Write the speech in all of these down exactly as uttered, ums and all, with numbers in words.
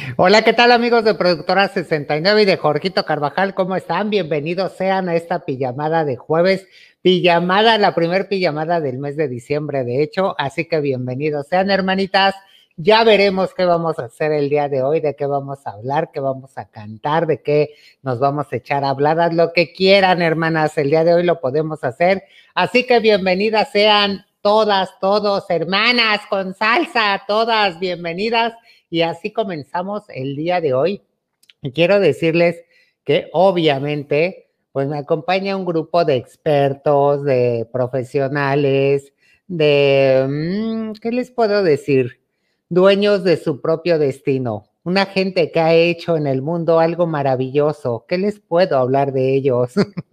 Hola, ¿qué tal amigos de Productora sesenta y nueve y de Jorgito Carvajal? ¿Cómo están? Bienvenidos sean a esta pijamada de jueves, pijamada, la primer pijamada del mes de diciembre, de hecho, así que bienvenidos sean, hermanitas. Ya veremos qué vamos a hacer el día de hoy, de qué vamos a hablar, qué vamos a cantar, de qué nos vamos a echar habladas, lo que quieran, hermanas, el día de hoy lo podemos hacer, así que bienvenidas sean todas, todos, hermanas con salsa, todas bienvenidas. Y así comenzamos el día de hoy. Y quiero decirles que obviamente, pues me acompaña un grupo de expertos, de profesionales, de, mmm, ¿qué les puedo decir? Dueños de su propio destino. Una gente que ha hecho en el mundo algo maravilloso. ¿Qué les puedo hablar de ellos?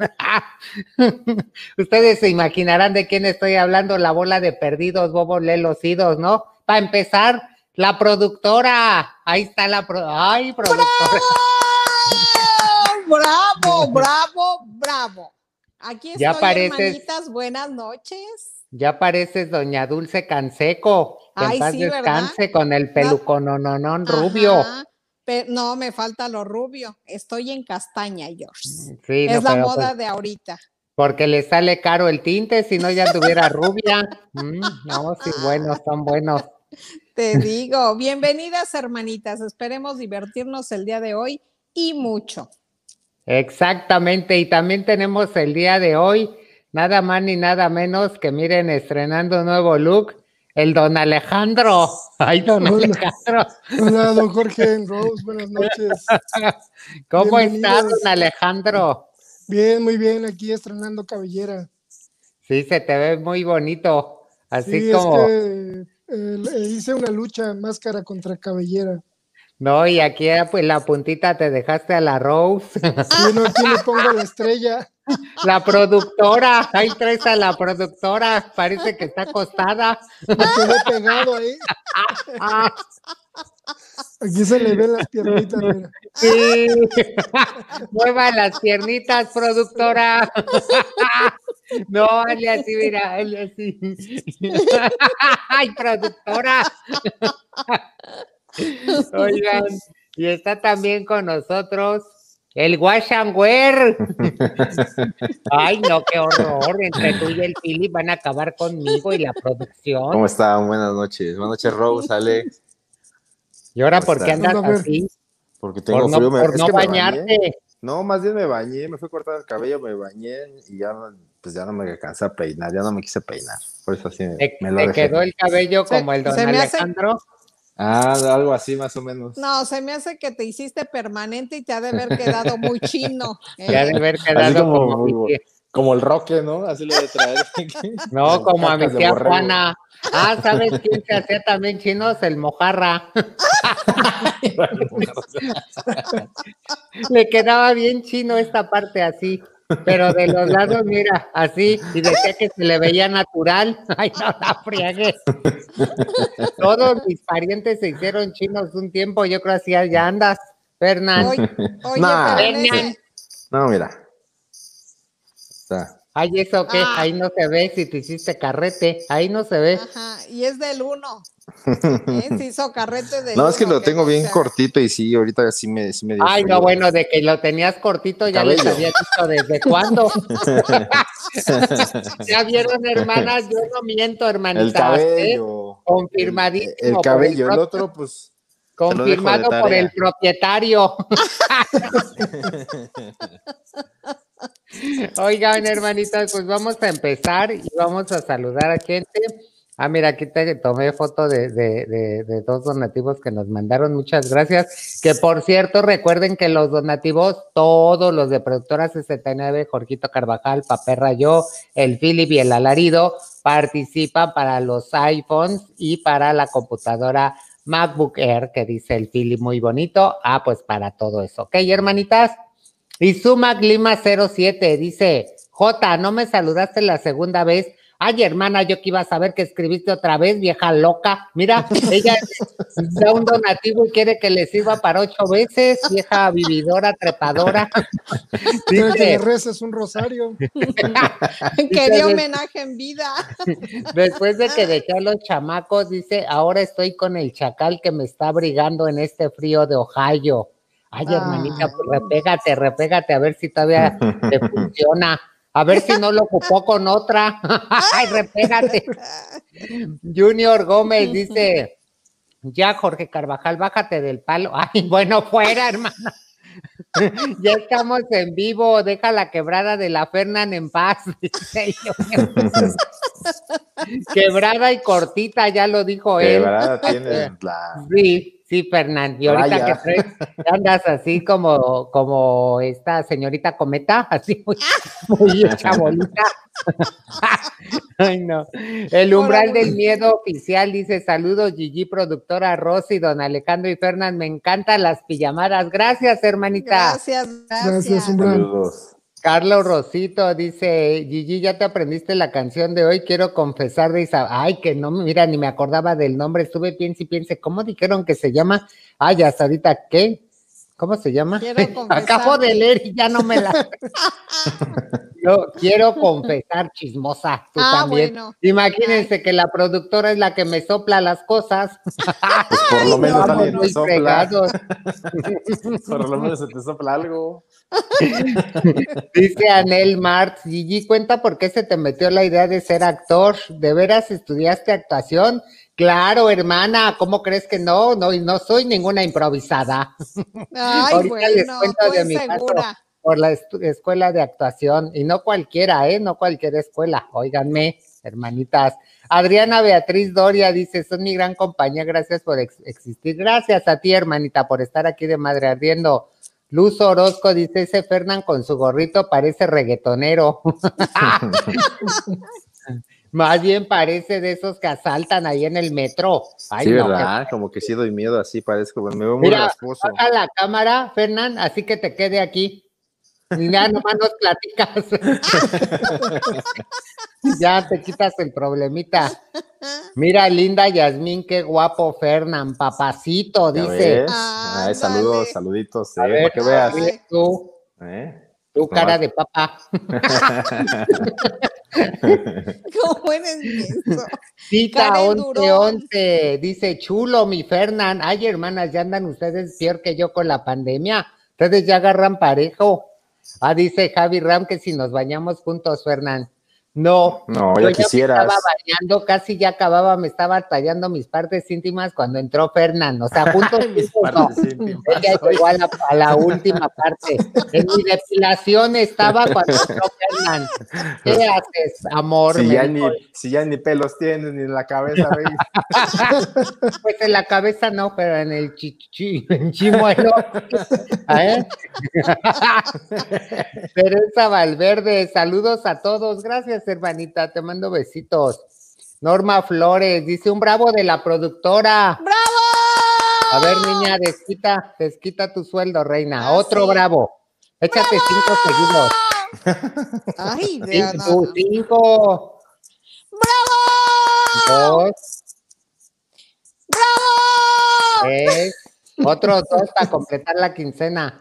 Ustedes se imaginarán de quién estoy hablando, la bola de perdidos, bobos lelocidos, ¿no? Para empezar, la productora, ahí está la pro... ay, productora. ¡Bravo! ¡Bravo! ¡Bravo! Aquí estoy, ya pareces, hermanitas, buenas noches. Ya pareces doña Dulce Canseco, que Ay, en paz sí, descanse, ¿verdad? con el peluco no, no, no, rubio. Pero no, me falta lo rubio. Estoy en castaña, George. Sí, es no, la pero moda pues, de ahorita. Porque le sale caro el tinte, si no ya tuviera rubia. Mm, no, sí, buenos, son buenos. Te digo, bienvenidas, hermanitas. Esperemos divertirnos el día de hoy y mucho. Exactamente, y también tenemos el día de hoy, nada más ni nada menos que miren, estrenando un nuevo look, el don Alejandro. Ay, don Hola. Alejandro. Hola, don Jorge Rose, buenas noches. ¿Cómo está, don Alejandro? Bien, muy bien, aquí estrenando cabellera. Sí, se te ve muy bonito, así sí, como... es que eh, hice una lucha máscara contra cabellera. No, y aquí pues la puntita te dejaste a la Rose. Sí, no, aquí le pongo la estrella. La productora, ahí traes a la productora, parece que está acostada. Me quedé pegado ahí. Aquí se le ven las piernitas, mira. Sí, mueva las piernitas, productora. No, hazle así, mira, hazle así. Ay, productora. Oigan, y está también con nosotros el Wash and Wear. Ay, no, qué horror. Entre tú y el Philip van a acabar conmigo y la producción. ¿Cómo están? Buenas noches. Buenas noches, Rose, Ale. ¿Y ahora por qué andas así? Porque tengo por no, frío. Me, por es no que bañarte. Me bañé. No, más bien me bañé, me fui a cortar el cabello, me bañé y ya, pues ya no me alcancé a peinar, ya no me quise peinar. Por eso así ¿Te, me lo te dejé. quedó el cabello como se, el don Alejandro? Hace... Ah, algo así más o menos. No, se me hace que te hiciste permanente y te ha de haber quedado muy chino. ¿eh? Te ha de haber quedado así como, como, como, como el Roque, ¿no? Así lo de traer. No, como a mi tía Juana. Ah, ¿sabes quién se hacía también chinos? El Mojarra. Le quedaba bien chino esta parte así, pero de los lados, mira, así, y decía que se le veía natural. Ay, no la friegue. Todos mis parientes se hicieron chinos un tiempo, yo creo así ya andas, Fernán. Oye, oye nah, pero ese... No, mira. Está. Ay, ¿eso qué? Ah. Ahí no se ve si te hiciste carrete, ahí no se ve. Ajá, y es del uno. ¿Eh? Se hizo carrete del No, uno, es que lo que tengo no bien sea... cortito y sí, ahorita sí me, sí me dio Ay, frío. No, bueno, de que lo tenías cortito ya les había dicho desde cuándo. Ya vieron, hermanas, yo no miento, hermanitas. El cabello. ¿eh? Confirmadísimo. El, el cabello, el, el otro, pues... Confirmado por el propietario. Oigan, hermanitas, pues vamos a empezar y vamos a saludar a gente. Ah, mira, aquí te tomé foto de, de, de, de dos donativos que nos mandaron, muchas gracias. Que por cierto, recuerden que los donativos, todos los de Productora sesenta y nueve, Jorgito Carvajal, Paperra Yo, el Philip y el Alarido, participan para los iPhones y para la computadora MacBook Air, que dice el Philip muy bonito. Ah, pues para todo eso, ¿ok, hermanitas? Y Sumac Lima cero siete dice, J, no me saludaste la segunda vez. Ay, hermana, yo que iba a saber que escribiste otra vez, vieja loca. Mira, ella da un donativo y quiere que le sirva para ocho veces, vieja vividora, trepadora. Quiere que le Dice, reces un rosario. Quería homenaje en vida. después de que dejé a los chamacos, dice, ahora estoy con el chacal que me está abrigando en este frío de Ohio. Ay, hermanita, pues repégate, repégate, a ver si todavía te funciona. A ver si no lo ocupó con otra. Ay, repégate. Junior Gómez dice, ya, Jorge Carvajal, bájate del palo. Ay, bueno, fuera, hermana. Ya estamos en vivo, deja la quebrada de la Fernan en paz. Dice quebrada y cortita, ya lo dijo él. Quebrada tiene la... Sí, sí, Fernán. Y ahorita Raya. que traes, andas así como, como esta señorita Cometa, así muy, muy hecha bolita. Ay, no. El umbral del miedo oficial dice: saludos, Gigi, productora Rosy, don Alejandro y Fernán. Me encantan las pijamadas. Gracias, hermanita. Gracias, gracias. Gracias, umbral. Saludos. Carlos Rosito dice: Gigi, ya te aprendiste la canción de hoy, quiero confesar de Isabel. Ay, que no, mira, ni me acordaba del nombre, estuve piense y piense, ¿cómo dijeron que se llama? Ay, hasta ahorita, ¿qué? ¿Cómo se llama? Acabo de leer y ya no me la... Yo quiero confesar, chismosa, tú Ah, también. bueno. Imagínense que la productora es la que me sopla las cosas. Pues por lo menos Estamos alguien muy te sopla. fregados. Por lo menos se te sopla algo. Dice Anel Martz: Gigi, cuenta por qué se te metió la idea de ser actor. ¿De veras estudiaste actuación? Claro, hermana, ¿cómo crees que no? No, y no soy ninguna improvisada. Ay, Ahorita les bueno, cuento tú de mi caso segura. por la estu- escuela de actuación, y no cualquiera, ¿eh? No cualquier escuela. Óiganme, hermanitas. Adriana Beatriz Doria dice: son mi gran compañía, gracias por ex- existir. Gracias a ti, hermanita, por estar aquí de madre ardiendo. Luz Orozco dice: ese Fernán con su gorrito parece reggaetonero. Más bien parece de esos que asaltan ahí en el metro. Ay, Sí, no, ¿verdad? qué- Como que sí doy miedo así, parezco, me veo muy Mira, rasposo. baja la cámara, Fernán, así que te quede aquí. Y ya nomás nos platicas. Ya te quitas el problemita. Mira, linda Yasmín, qué guapo Fernán, papacito, ¿Ya dice. ves? Ándale. Ay, saludos, saluditos, eh, A ver, para que veas. ríe tú, ¿Eh? tu Pues cara nomás. de papa. ¿Cómo eres eso? Cita Karen once Durón. once, dice: chulo, mi Fernán. Ay, hermanas, ya andan ustedes peor que yo con la pandemia. Ustedes ya agarran parejo. Ah, dice Javi Ram que si nos bañamos juntos, Fernán. No, No, yo ya ya me quisieras. estaba bañando, casi ya acababa, me estaba tallando mis partes íntimas cuando entró Fernán. O sea, juntos, Mis juntos no. partes íntimas. Él ya llegó a la, a la última parte. En mi depilación estaba cuando entró Fernán. ¿Qué haces, amor? Si Me ya, dijo. ni, si ya ni pelos tienes, ni en la cabeza, rey. Pues en la cabeza no, pero en el chichi, en chimuelo. ¿Eh? Teresa Valverde, saludos a todos. Gracias, hermanita, te mando besitos. Norma Flores, dice: un bravo de la productora. ¡Bravo! A ver, niña, desquita, desquita tu sueldo, reina. Ah, Otro sí. bravo. Échate cinco seguidos. Ay, de Cinco, nada. cinco, ¡Bravo! dos, ¡Bravo! tres, otros dos para completar la quincena.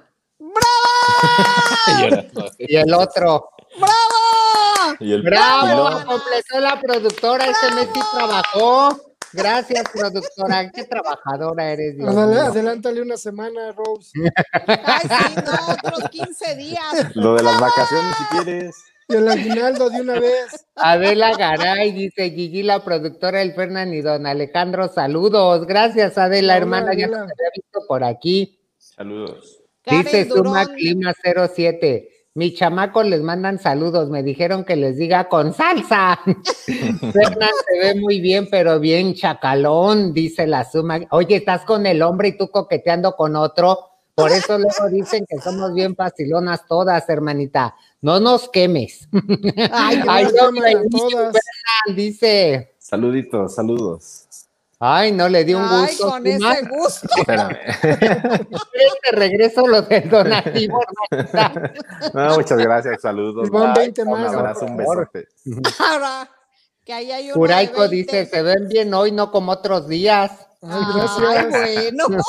Y el otro. ¡Bravo! Y el ¡Bravo! pilón. Completó la productora, este mes sí trabajó. Gracias, productora. Qué trabajadora eres, Dios Adela- mío. adelántale una semana, Rose. Ay, sí, no, otros quince días. Lo de las vacaciones, si quieres. Y el aguinaldo de una vez. Adela Garay dice: Gigi, la productora, el Fernán y don Alejandro, saludos. Gracias, Adela, Hola, hermana, ya Adela. no te había visto por aquí. Saludos. Dice Karen Suma Durón. Clima cero siete. Mis chamacos les mandan saludos, me dijeron que les diga con salsa. Fernán se ve muy bien, pero bien chacalón, dice la Suma. Oye, estás con el hombre y tú coqueteando con otro. Por eso luego dicen que somos bien facilonas todas, hermanita. No nos quemes. Ay, Ay, Las no, queman a Fernán, todas. dice. Saluditos, saludos. Ay, no le di un Ay, gusto. con Suma. ese gusto. Espérame. Te regreso lo del donativo, hermanita. No, muchas gracias, saludos. Y van Bye. veinte Un más. abrazo, un por favor. besote. Ahora, que ahí hay uno Curaico de veinte. dice, se ven bien hoy, no como otros días. Ay, Ay, gracias. bueno.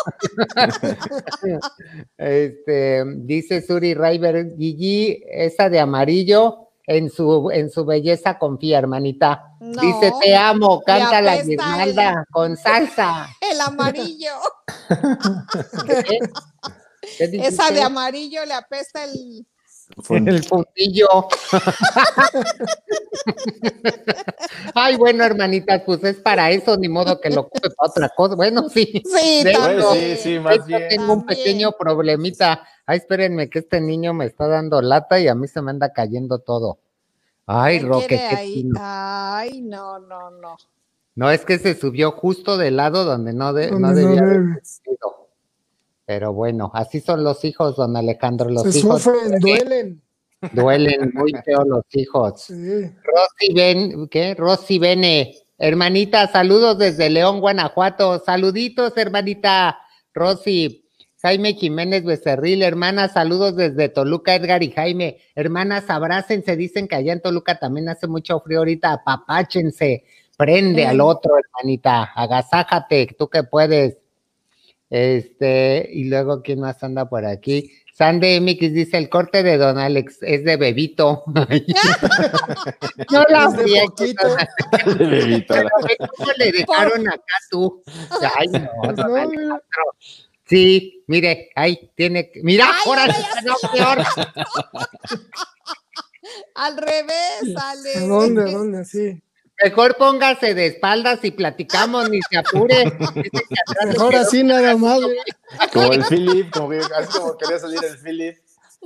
Este, dice Suri River, Gigi, esa de amarillo, en su, en su belleza confía, hermanita. No, Dice, te amo, le canta la apesta guirnalda el- con salsa. El amarillo. ¿Qué? ¿Qué dijiste? Esa de amarillo le apesta el... El fundillo. Ay, bueno, hermanitas, pues es para eso, ni modo que lo ocupe para otra cosa. Bueno, sí. Sí, De también. hecho, sí, sí, de más hecho, bien. tengo un También. pequeño problemita. Ay, espérenme que este niño me está dando lata y a mí se me anda cayendo todo. Ay, ¿Qué Roque, quiere qué ahí? fino. Ay, no, no, no. No, es que se subió justo del lado donde no, de, no Donde no debía haber debe. subido. Pero bueno, así son los hijos, don Alejandro. Los Se hijos sufren, duelen. duelen muy feo los hijos. Sí. Rosy Ben, ¿qué? Rosy Bene, hermanita, saludos desde León, Guanajuato. Saluditos, hermanita Rosy. Jaime Jiménez Becerril, hermana, saludos desde Toluca, Edgar y Jaime. Hermanas, abrácense, dicen que allá en Toluca también hace mucho frío ahorita, apapáchense, prende Mm. al otro, hermanita, agasájate, tú que puedes. Este, y luego, ¿quién más anda por aquí? Sande M X dice, el corte de Don Alex es de bebito. No la Es de friegues, poquito. don Alex. De bebito, Pero ve cómo le dejaron acá tú. Ay, no, Pues don no, Alejandro. Sí, mire, ahí tiene que... Mira, Ay, ahora ahora sí ya quedó se lo- peor. Al revés, Ale. ¿A dónde? ¿A dónde? Sí. Mejor póngase de espaldas y platicamos, ni se apure. Dice que atrás le Mejor quedó así nada más. ¿eh? como el Philip, como que, así como quería salir el Philip.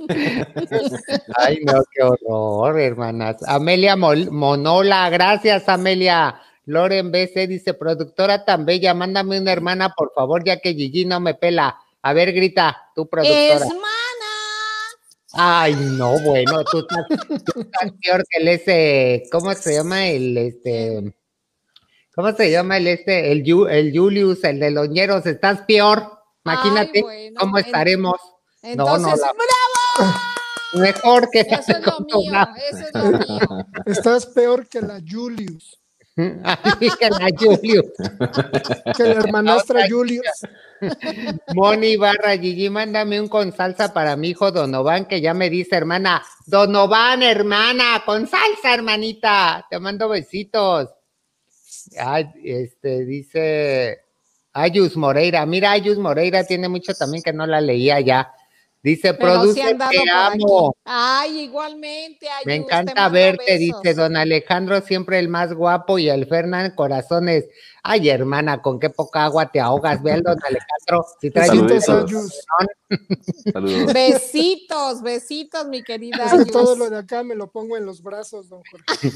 Ay, no, qué horror, hermanas. Amelia Mol- Monola, gracias, Amelia. Loren B C dice, productora tan bella, mándame una hermana, por favor, ya que Gigi no me pela. A ver, grita, tu productora. Hermana. Ay, no, bueno, tú estás, tú estás peor que el ese, ¿cómo se llama el este? ¿Cómo se llama el este? El, Yu- el Julius, el de los ñeros, estás peor. Imagínate Ay, bueno, cómo en- estaremos. No, no, Entonces, la- ¡bravo! mejor que Eso es lo con tu mío, gato. eso es lo mío. Estás peor que la Julius. Ay, que la Julius. Que la hermanastra La otra Julius. Moni Barra, Gigi, mándame un con salsa para mi hijo Donovan, que ya me dice, hermana, Donovan, hermana, con salsa, hermanita, te mando besitos. Ay, este, dice Ayus Moreira, mira, Ayus Moreira tiene mucho también que no la leía ya. Dice, Pero sí produce, han dado te por amo. aquí. Ay, igualmente, Ayus, Me te encanta mando verte, besos. dice don Alejandro, siempre el más guapo, y el Fernán, corazones. Ay, hermana, con qué poca agua te ahogas. Ve al don Alejandro, si trae un Besitos, Saluditos. Ayus. Saludos. Besitos, besitos, mi querida Es que Ayus. todo lo de acá me lo pongo en los brazos, don Jorge.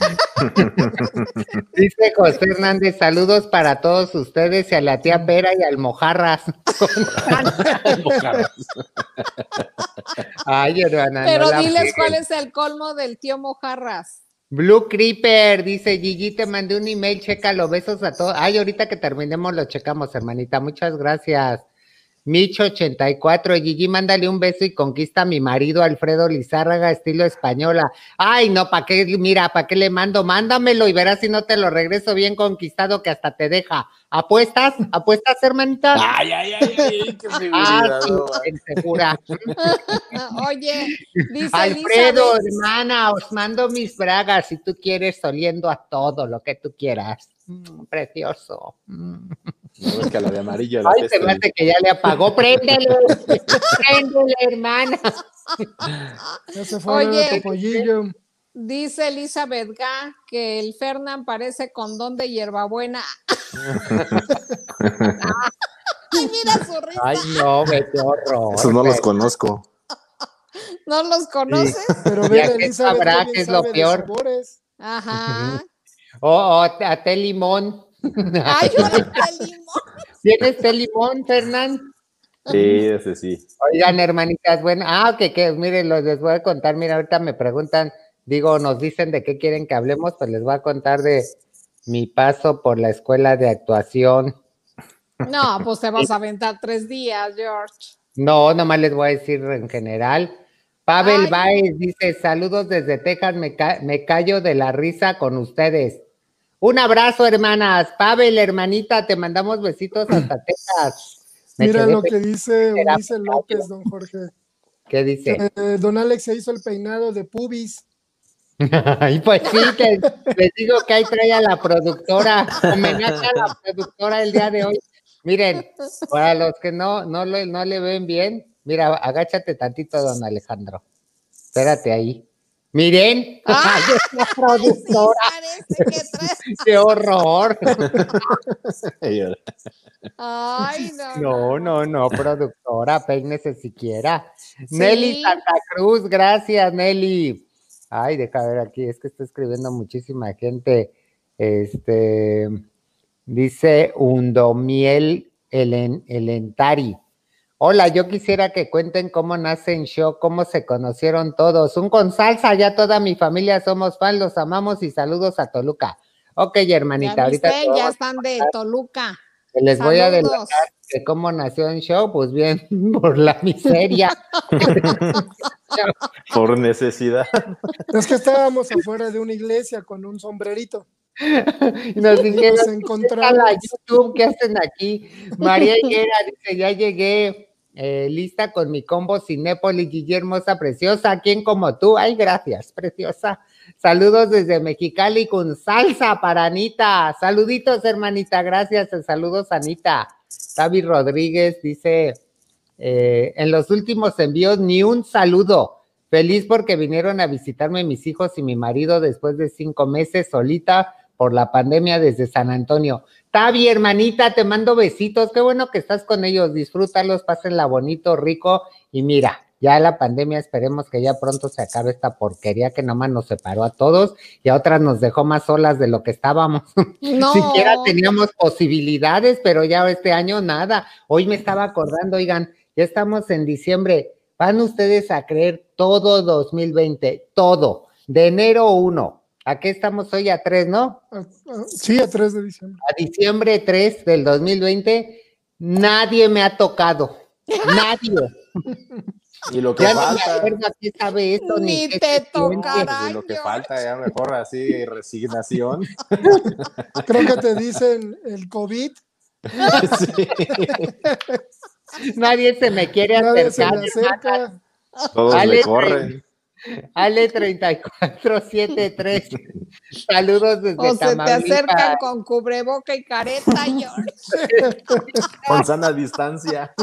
Dice José Hernández, saludos para todos ustedes y a la tía Pera y al Mojarras. Ay, hermana. Pero no la diles frieguen. cuál es el colmo del tío Mojarras. Blue Creeper, dice Gigi, te mandé un email, chécalo, besos a todos. Ay, ahorita que terminemos lo checamos, hermanita, muchas gracias. Micho ochenta y cuatro, Gigi, mándale un beso y conquista a mi marido Alfredo Lizárraga, estilo española. Ay, no, ¿para qué? Mira, ¿para qué le mando? Mándamelo y verás si no te lo regreso bien conquistado que hasta te deja. ¿Apuestas? ¿Apuestas, hermanita? Ay, ay, ay, ay, qué Ah, seguridad. sí, no, en segura. Oye, dice Alfredo, Elizabeth. hermana, os mando mis bragas si tú quieres, oliendo a todo lo que tú quieras. Mm, precioso. Mm. No ves que a la de amarillo la Ay, se me peste. hace que ya le apagó. Préndele, préndele, hermana. Ya se fue a ver Oye. a Topollillo. Dice Elizabeth Gá que el Fernán parece condón de hierbabuena. Ay, mira su risa. Ay, no, ve, qué horror. Esos no los ve. conozco. ¿No los conoces? Pero Ya ve, que Elizabeth sabrá qué bien qué es lo sabe de peor. sabores. Ajá. O, o a té limón. Ay, ahora qué limón. ¿Tienes té limón, Fernán? Sí, ese sí. Oigan, hermanitas, bueno, ah, que, que, miren, los les voy a contar, mira, ahorita me preguntan, digo, nos dicen de qué quieren que hablemos, pues les voy a contar de mi paso por la escuela de actuación. No, pues te vas a aventar tres días, George. No, nomás les voy a decir en general. Pavel Ay. Baez dice, saludos desde Texas, me, ca- me callo de la risa con ustedes. Un abrazo, hermanas. Pavel, hermanita, te mandamos besitos hasta Texas. Me Mira quedé lo que pensando, dice será Ulises López, don Jorge. ¿qué dice? Eh, don Alex se hizo el peinado de pubis. Y pues sí, te- les digo que ahí trae a la productora, homenaje a la productora el día de hoy. Miren, para los que no, no, le, no le ven bien, mira, agáchate tantito, don Alejandro. Espérate ahí. Miren, ¡Ah! ahí es la Sí, productora. parece que trae. ¡Qué horror! Ay, no, No, no, no, productora, peínese siquiera. Sí. Nelly Santa Cruz, gracias, Nelly. Ay, deja ver aquí, es que está escribiendo muchísima gente. Este, dice Undomiel Elen, Elentari. Hola, yo quisiera que cuenten cómo nacen show, cómo se conocieron todos. Un con salsa, ya toda mi familia somos fan, los amamos y saludos a Toluca. Ok, hermanita, Ya ahorita viste, te ya vamos están de Toluca. a- les voy a Saludos. adelantar que cómo nació en show, pues bien, por la miseria. Por necesidad. Es que estábamos afuera de una iglesia con un sombrerito. Y nos Y dijeron, nos "¿Qué encontramos. tal a YouTube? ¿Qué hacen aquí?" María Higuera dice, ya llegué, eh, lista con mi combo Cinépolis, Gigi hermosa, preciosa, ¿quién como tú? Ay, gracias, preciosa. Saludos desde Mexicali con salsa para Anita. Saluditos, hermanita, gracias. Saludos, Anita. Tavi Rodríguez dice, eh, en los últimos envíos ni un saludo. Feliz porque vinieron a visitarme mis hijos y mi marido después de cinco meses solita por la pandemia desde San Antonio. Tavi, hermanita, te mando besitos. Qué bueno que estás con ellos. Disfrútalos, pásenla bonito, rico. Y mira, ya la pandemia, esperemos que ya pronto se acabe esta porquería que nomás nos separó a todos y a otras nos dejó más solas de lo que estábamos. No. Siquiera teníamos posibilidades, pero ya este año nada. Hoy me estaba acordando, oigan, ya estamos en diciembre. Van ustedes a creer todo dos mil veinte, todo, de enero uno. ¿A qué estamos hoy? A tres, ¿no? A- a- sí, a tres de diciembre. A diciembre tres del dos mil veinte, nadie me ha tocado. Nadie. Y lo que Ya no me falta, acuerdo a qué sabe esto, ni, Ni qué te se siente. tocará. y lo que George. falta, ya mejor así, resignación. Creo que te dicen el COVID. Sí. Nadie se me quiere Nadie se acercar. le acerca. Todos Ale, le corren. Ale treinta y cuatro setenta y tres. Saludos desde O se te Tamaulipas. acercan con cubreboca y careta, George. Con sana distancia.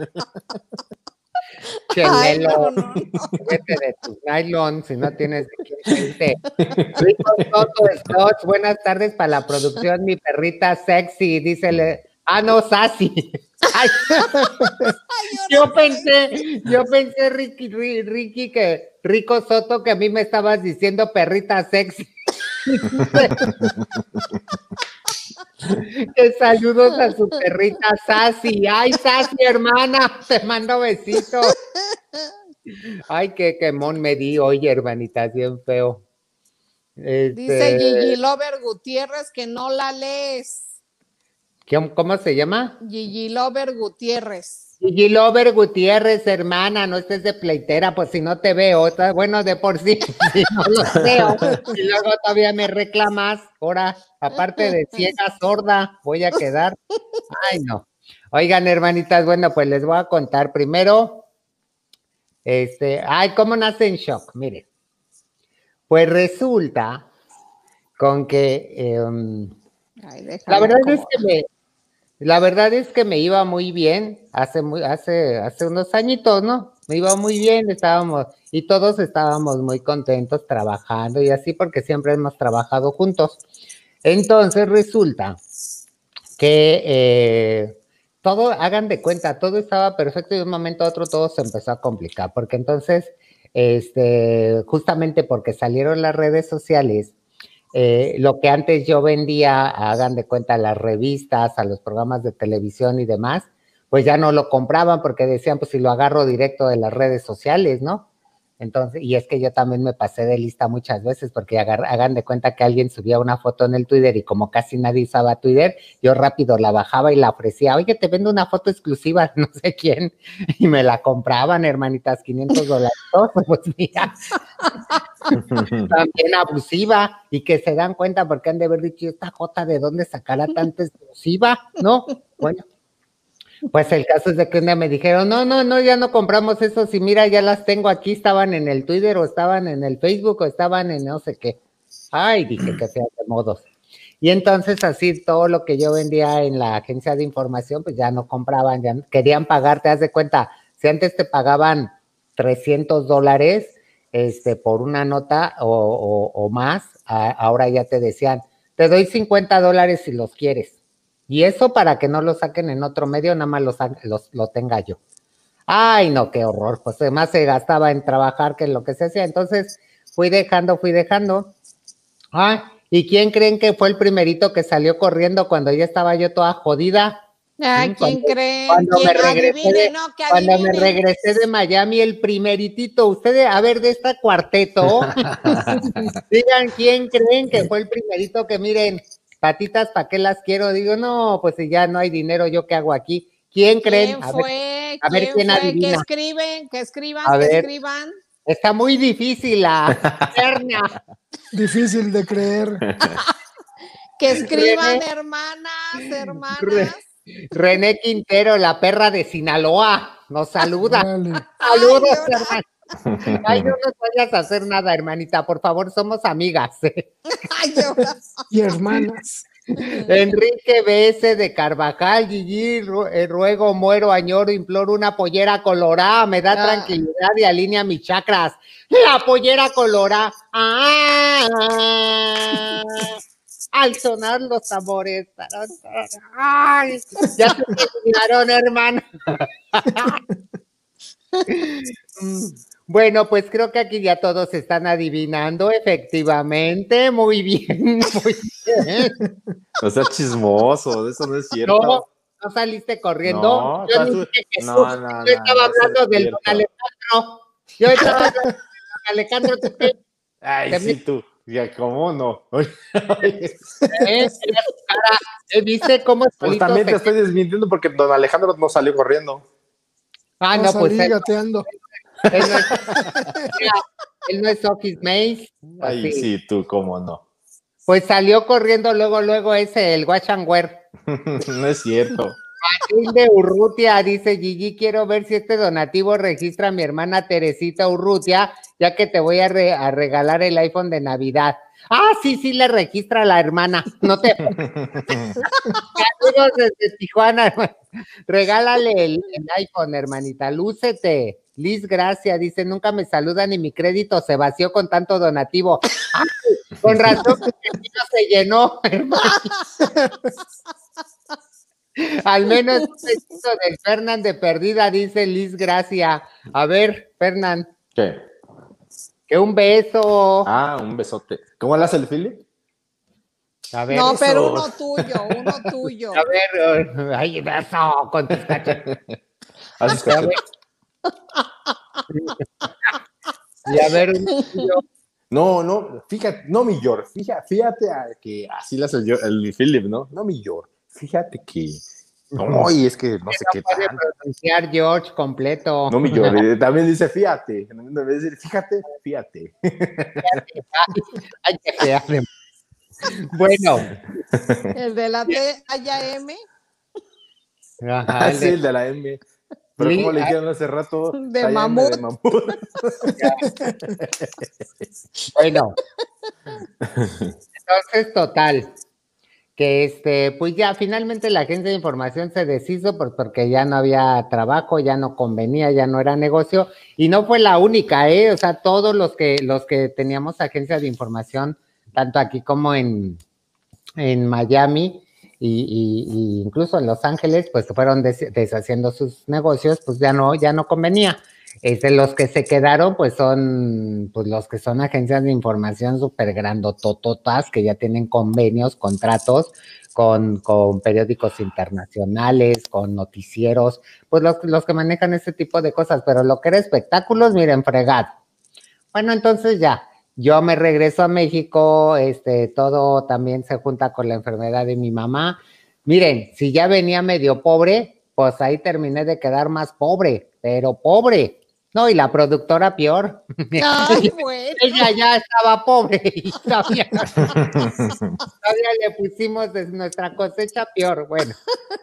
Ay, Chelelo, no, no, no. vete de tu nylon si no tienes de quién irte. Rico Soto Scotch, buenas tardes para la producción, mi perrita sexy, dícele. Ah, no, Sassy. Ay, yo pensé, yo pensé, Ricky, Ri- Ricky, que Rico Soto, que a mí me estabas diciendo perrita sexy. Que saludos a su perrita Sassy. Ay, Sassy, hermana, te mando besitos. Ay, qué quemón me di hoy, hermanita, bien feo. Este, Dice Gigi Lover Gutiérrez que no la lees. ¿cómo, cómo se llama? Gigi Lover Gutiérrez. Gigi Lover Gutiérrez, hermana, no estés de pleitera, pues si no te veo, está- bueno, de por sí, si no los veo, y luego todavía me reclamas, ahora, aparte de ciega, sorda, voy a quedar. Ay, no. Oigan, hermanitas, bueno, pues les voy a contar primero, este, ay, ¿cómo nace en shock? Miren, pues resulta con que, em, Ay, déjame la verdad es acomodar. que me, la verdad es que me iba muy bien hace muy, hace, hace unos añitos, ¿no? Me iba muy bien, estábamos, y todos estábamos muy contentos trabajando y así porque siempre hemos trabajado juntos. Entonces resulta que eh, todo, hagan de cuenta, todo estaba perfecto y de un momento a otro todo se empezó a complicar, porque entonces, este, justamente porque salieron las redes sociales, eh, lo que antes yo vendía, hagan de cuenta, a las revistas, a los programas de televisión y demás, pues ya no lo compraban porque decían, pues si lo agarro directo de las redes sociales, ¿no? Entonces, y es que yo también me pasé de lista muchas veces porque agar, hagan de cuenta que alguien subía una foto en el Twitter y como casi nadie usaba Twitter, yo rápido la bajaba y la ofrecía, oye, te vendo una foto exclusiva, no sé quién, y me la compraban, hermanitas, quinientos dólares, pues mira, también abusiva, y que se dan cuenta porque han de haber dicho, esta jota de dónde sacará tanta explosiva, ¿no? Bueno, pues el caso es de que un día me dijeron, no, no, no, ya no compramos eso, si mira, ya las tengo aquí, estaban en el Twitter, o estaban en el Facebook, o estaban en no sé qué. Ay, dije que sea de modos. Y entonces así todo lo que yo vendía en la agencia de información, pues ya no compraban, ya querían pagar, te das de cuenta, si antes te pagaban trescientos dólares este, por una nota o, o, o más, a, ahora ya te decían, te doy cincuenta dólares si los quieres. Y eso para que no lo saquen en otro medio, nada más los, los, lo tenga yo. Ay, no, qué horror, pues además se gastaba en trabajar que en lo que se hacía, entonces fui dejando, fui dejando. Ah, ¿y quién creen que fue el primerito que salió corriendo cuando ya estaba yo toda jodida? Ay, ¿Mm? ¿quién Cuando, creen? cuando ¿Quién? me regresé Adivine, de, no, que cuando me adivinen. regresé de Miami, el primeritito, ustedes, a ver, de este cuarteto, digan quién creen que fue el primerito que miren, patitas, ¿para qué las quiero? Digo, no, pues si ya no hay dinero, ¿yo qué hago aquí? ¿Quién creen? ¿Quién A ver, fue? a ver ¿Quién quién fue? Que adivina. escriben, que escriban, A que ver. escriban. Está muy difícil la perna. Difícil de creer. Que escriban, René. hermanas, Re- hermanas. René Quintero, la perra de Sinaloa, nos saluda. Órale. Saludos, Ay, ahora- hermano. Ay, no nos vayas a hacer nada, hermanita, por favor, somos amigas. Ay, ahora- Y hermanas. Enrique B S de Carvajal, Gigi, ru- eh, ruego, muero, añoro, imploro una pollera colorada, me da Ah. tranquilidad y alinea mis chakras. La pollera colorada. Ah, al sonar los tambores. Tarán, tarán. Ay, ya se terminaron, hermano. Mm, Bueno, pues creo que aquí ya todos están adivinando, efectivamente, muy bien, muy bien. O sea, chismoso, eso no es cierto. No, no saliste corriendo. No, Yo ¿cuál no tú? dije que No, tú. no, Yo no, estaba no, eso no hablando es del don cierto. Alejandro. Yo estaba hablando del don Alejandro. ¿Tú qué? Ay, Te sí, tú. Ya, ¿cómo no? Oye, ¿Eh? Mira tu cara. ¿Eh? ¿Viste cómo pues solito también te se- estoy desmintiendo porque don Alejandro no salió corriendo. Ah, No, no, pues salí él, gateando. él no es, mira, él no es Office Maze. Ay, Así. sí, tú, ¿cómo no? Pues salió corriendo luego, luego ese, el Wash and Wear. No es cierto. Martín de Urrutia dice, Gigi, quiero ver si este donativo registra a mi hermana Teresita Urrutia, ya que te voy a, re- a regalar el iPhone de Navidad. Ah, sí, sí, le registra a la hermana. No te... Saludos desde Tijuana, hermano. Regálale el, el iPhone, hermanita. Lúcete. Liz Gracia dice, nunca me saludan y mi crédito se vació con tanto donativo. Ay, con razón, mi crédito se llenó, hermano. Al menos un besito del Fernán de perdida, dice Liz Gracia. A ver, Fernán, ¿Qué? que un beso. Ah, un besote. ¿Cómo le hace el Philip? A ver, No, pero eso. uno tuyo, uno tuyo. a ver, eh, ay, beso con tus cachetes. Haces A ver. cachete. Y a ver, un tuyo. No, no, fíjate, no mi George, fíjate, fíjate a que así le hace el, George- el Philip, ¿no? No mi George, fíjate que, no, y es que no sé qué Puede tal. pronunciar George completo. No mi George, eh, también dice fíjate, en vez de decir fíjate, fíjate. Ay, qué fea. Bueno, El de la T, haya M, ajá, el Sí, de- el de la M. Pero Li- como le ah, dijeron hace rato, De Talla M mamut. de mamut. bueno. Entonces, total, que este, pues ya finalmente la agencia de información se deshizo pues, porque ya no había trabajo, ya no convenía, ya no era negocio, y no fue la única, ¿eh? O sea, todos los que, los que teníamos agencia de información, tanto aquí como en, en Miami, y, y- y incluso en Los Ángeles, pues fueron des- deshaciendo sus negocios, pues ya no, ya no convenía. Este, los que se quedaron, pues son, pues los que son agencias de información súper grandotototas, que ya tienen convenios, contratos con, con periódicos internacionales, con noticieros, pues los, los que manejan ese tipo de cosas, pero lo que era espectáculos, miren, fregado. Bueno, entonces ya, yo me regreso a México, este, todo también se junta con la enfermedad de mi mamá. Miren, si ya venía medio pobre, pues ahí terminé de quedar más pobre, pero pobre. No, y la productora peor. Ay, bueno. Ella ya estaba pobre y todavía, todavía le pusimos de nuestra cosecha peor. Bueno,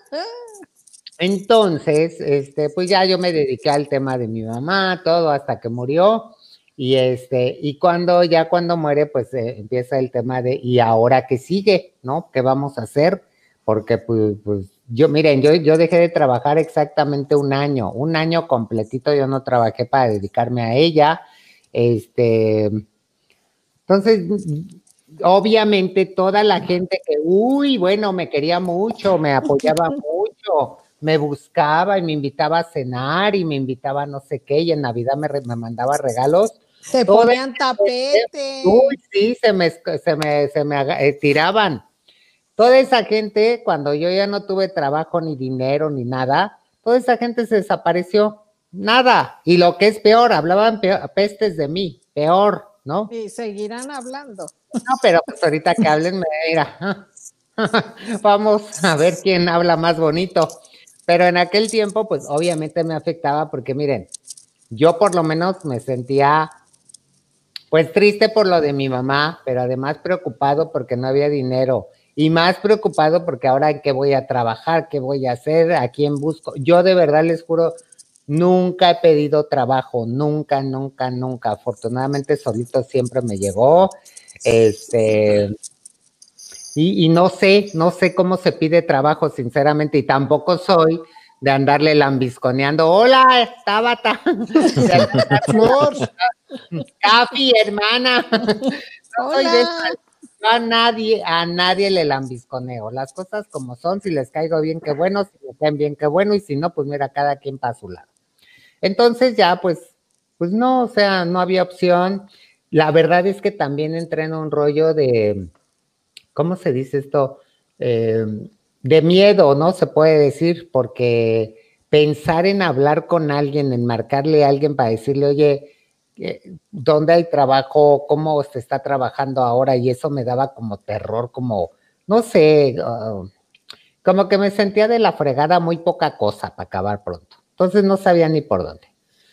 entonces, este, pues ya yo me dediqué al tema de mi mamá, todo hasta que murió. Y este, y cuando, ya cuando muere, pues eh, empieza el tema de, ¿y ahora qué sigue? ¿No? ¿Qué vamos a hacer? Porque pues, pues yo, miren, yo, yo dejé de trabajar exactamente un año, un año completito yo no trabajé para dedicarme a ella. Este, entonces, obviamente toda la gente que, uy, bueno, me quería mucho, me apoyaba mucho, me buscaba y me invitaba a cenar y me invitaba a no sé qué, y en Navidad me, me mandaba regalos. Te Toda ponían tapete. Uy, sí, se me, se me, se me eh, tiraban. Toda esa gente, cuando yo ya no tuve trabajo, ni dinero, ni nada, toda esa gente se desapareció. Nada. Y lo que es peor, hablaban peor, pestes de mí, peor, ¿no? Y seguirán hablando. No, pero pues ahorita que hablen, mira, vamos a ver quién habla más bonito. Pero en aquel tiempo, pues obviamente me afectaba porque miren, yo por lo menos me sentía pues triste por lo de mi mamá, pero además preocupado porque no había dinero y más preocupado porque ahora en qué voy a trabajar, qué voy a hacer, a quién busco. Yo de verdad les juro, nunca he pedido trabajo, nunca, nunca, nunca. Afortunadamente solito siempre me llegó. Este, y, y no sé, no sé cómo se pide trabajo, sinceramente, y tampoco soy de andarle lambisconeando. Hola, Tabata. Flor, Cafi, hermana. No soy de esas. Hola. Yo a nadie, a nadie le lambisconeo. Las cosas como son, si les caigo bien, qué bueno, si me caen bien, qué bueno, y si no, pues mira, cada quien para su lado. Entonces ya, pues, pues no, o sea, no había opción. La verdad es que también entré en un rollo de, ¿cómo se dice esto? Eh, de miedo, ¿no? Se puede decir, porque pensar en hablar con alguien, en marcarle a alguien para decirle, oye, ¿dónde hay trabajo? ¿Cómo se está trabajando ahora? Y eso me daba como terror, como, no sé, uh, como que me sentía de la fregada, muy poca cosa para acabar pronto. Entonces no sabía ni por dónde.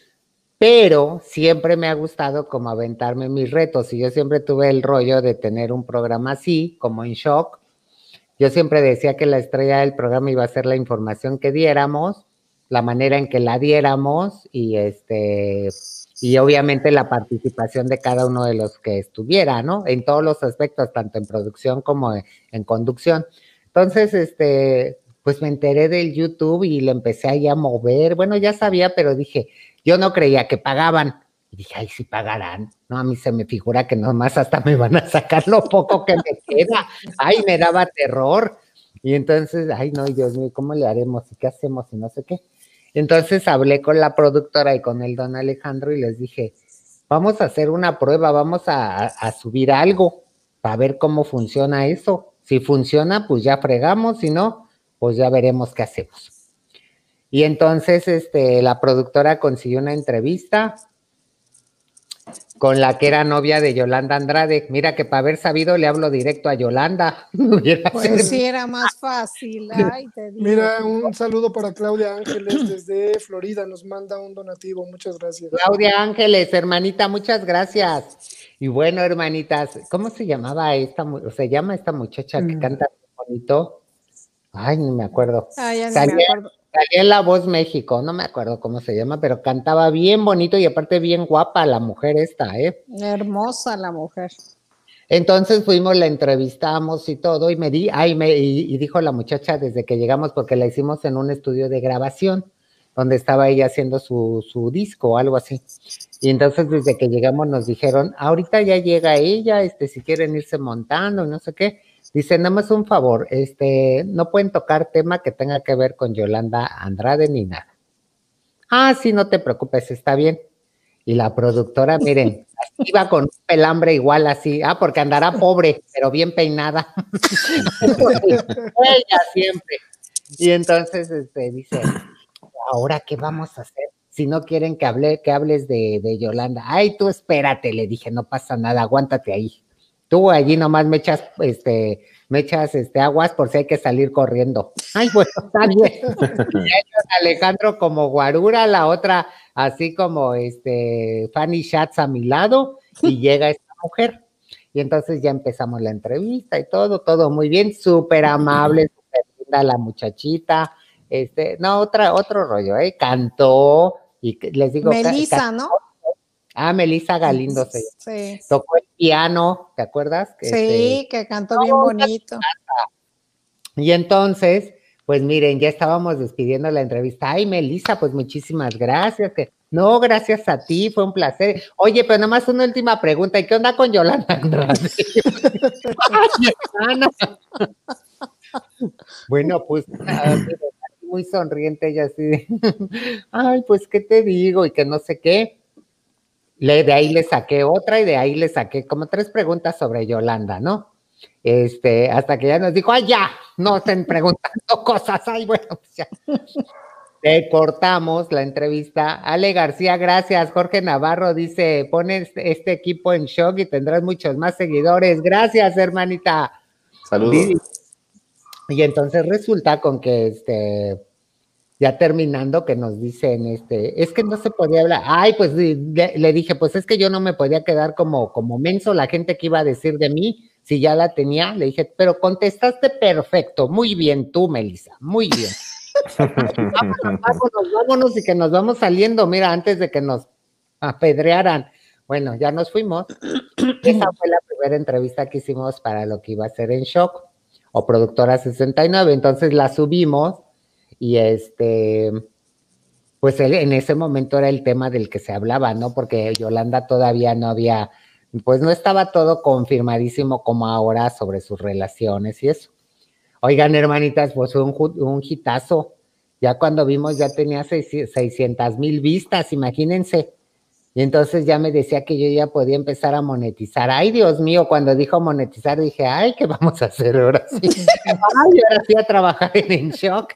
Pero siempre me ha gustado como aventarme mis retos y yo siempre tuve el rollo de tener un programa así, como en Shock. Yo siempre decía que la estrella del programa iba a ser la información que diéramos, la manera en que la diéramos y este y obviamente la participación de cada uno de los que estuviera, ¿no? En todos los aspectos, tanto en producción como en, en conducción. Entonces, este, pues me enteré del YouTube y le empecé ahí a mover. Bueno, ya sabía, pero dije, yo no creía que pagaban. Y dije, ay, sí pagarán. No, a mí se me figura que nomás hasta me van a sacar lo poco que me queda. Ay, me daba terror. Y entonces, ay, no, Dios mío, ¿cómo le haremos? ¿Y qué hacemos? Y no sé qué. Entonces hablé con la productora y con el don Alejandro y les dije, vamos a hacer una prueba, vamos a, a subir algo para ver cómo funciona eso. Si funciona, pues ya fregamos, si no, pues ya veremos qué hacemos. Y entonces este, la productora consiguió una entrevista con la que era novia de Yolanda Andrade. Mira que para haber sabido le hablo directo a Yolanda. Pues sí, era más fácil. Ay, te digo. mira, un saludo para Claudia Ángeles desde Florida, nos manda un donativo, muchas gracias. Claudia Ángeles, hermanita, muchas gracias. Y bueno, hermanitas, ¿cómo se llamaba esta, se llama esta muchacha que Mm. canta bonito? Ay, ni me acuerdo. Ay, ya ni Salía, me acuerdo. salía en La Voz México, no me acuerdo cómo se llama, pero cantaba bien bonito y aparte bien guapa la mujer esta, ¿eh? Hermosa la mujer. Entonces fuimos, la entrevistamos y todo, y me di, ay, me, y, y dijo la muchacha desde que llegamos, porque la hicimos en un estudio de grabación, donde estaba ella haciendo su, su disco o algo así. Y entonces desde que llegamos nos dijeron, ahorita ya llega ella, este, si quieren irse montando, no sé qué. Dice, nada más un favor, este, no pueden tocar tema que tenga que ver con Yolanda Andrade ni nada. Ah, sí, no te preocupes, está bien. Y la productora, miren, iba con un pelambre igual así, ah, porque andará pobre, pero bien peinada. Ella siempre. Y entonces este, dice, ¿ahora qué vamos a hacer? Si no quieren que, hable, que hables de, de Yolanda. Ay, tú espérate, le dije, no pasa nada, aguántate ahí. Tú allí nomás me echas, este, me echas este, aguas por si hay que salir corriendo. Ay, bueno, está bien. Y Alejandro como guarura, la otra así como este Fanny Schatz a mi lado, y llega esta mujer. Y entonces ya empezamos la entrevista y todo, todo muy bien, súper amable, súper linda la muchachita. Este, no, otra, otro rollo, ¿eh? Cantó, y les digo... Melissa, ¿no? Ah, Melissa Galindo se Sí. tocó el piano, ¿te acuerdas? Sí, este, que cantó bien bonito. Y entonces, pues miren, ya estábamos despidiendo la entrevista. Ay, Melissa, pues muchísimas gracias. Que... No, gracias a ti, fue un placer. Oye, pero nada más una última pregunta. ¿Y qué onda con Yolanda Andrade? Ay, bueno, pues muy sonriente ella así de, ay, pues, ¿qué te digo? Y que no sé qué. Le, de ahí le saqué otra y de ahí le saqué como tres preguntas sobre Yolanda, ¿no? Este, hasta que ya nos dijo, ay, ya, no estén preguntando cosas, ay, bueno, pues ya. Le cortamos la entrevista. Ale García, gracias. Jorge Navarro dice, pone este, este equipo en shock y tendrás muchos más seguidores. Gracias, hermanita. Saludos. Y entonces resulta con que, este, ya terminando, que nos dicen, este, es que no se podía hablar. Ay, pues le, le dije, pues es que yo no me podía quedar como, como menso la gente que iba a decir de mí, si ya la tenía. Le dije, pero contestaste perfecto, muy bien tú, Melissa, muy bien. vámonos, vámonos, vámonos y que nos vamos saliendo, mira, antes de que nos apedrearan. Bueno, ya nos fuimos. Esa fue la primera entrevista que hicimos para lo que iba a ser en Shock, o Productora sesenta y nueve, entonces la subimos. Y este, pues él, en ese momento era el tema del que se hablaba, ¿no? Porque Yolanda todavía no había, pues no estaba todo confirmadísimo como ahora sobre sus relaciones y eso. Oigan, hermanitas, pues fue un, un hitazo. Ya cuando vimos ya tenía seiscientas mil vistas, imagínense. Y entonces ya me decía que yo ya podía empezar a monetizar. Ay, Dios mío, cuando dijo monetizar dije, ay, ¿qué vamos a hacer ahora sí? Ay, ahora sí a trabajar en En Shock.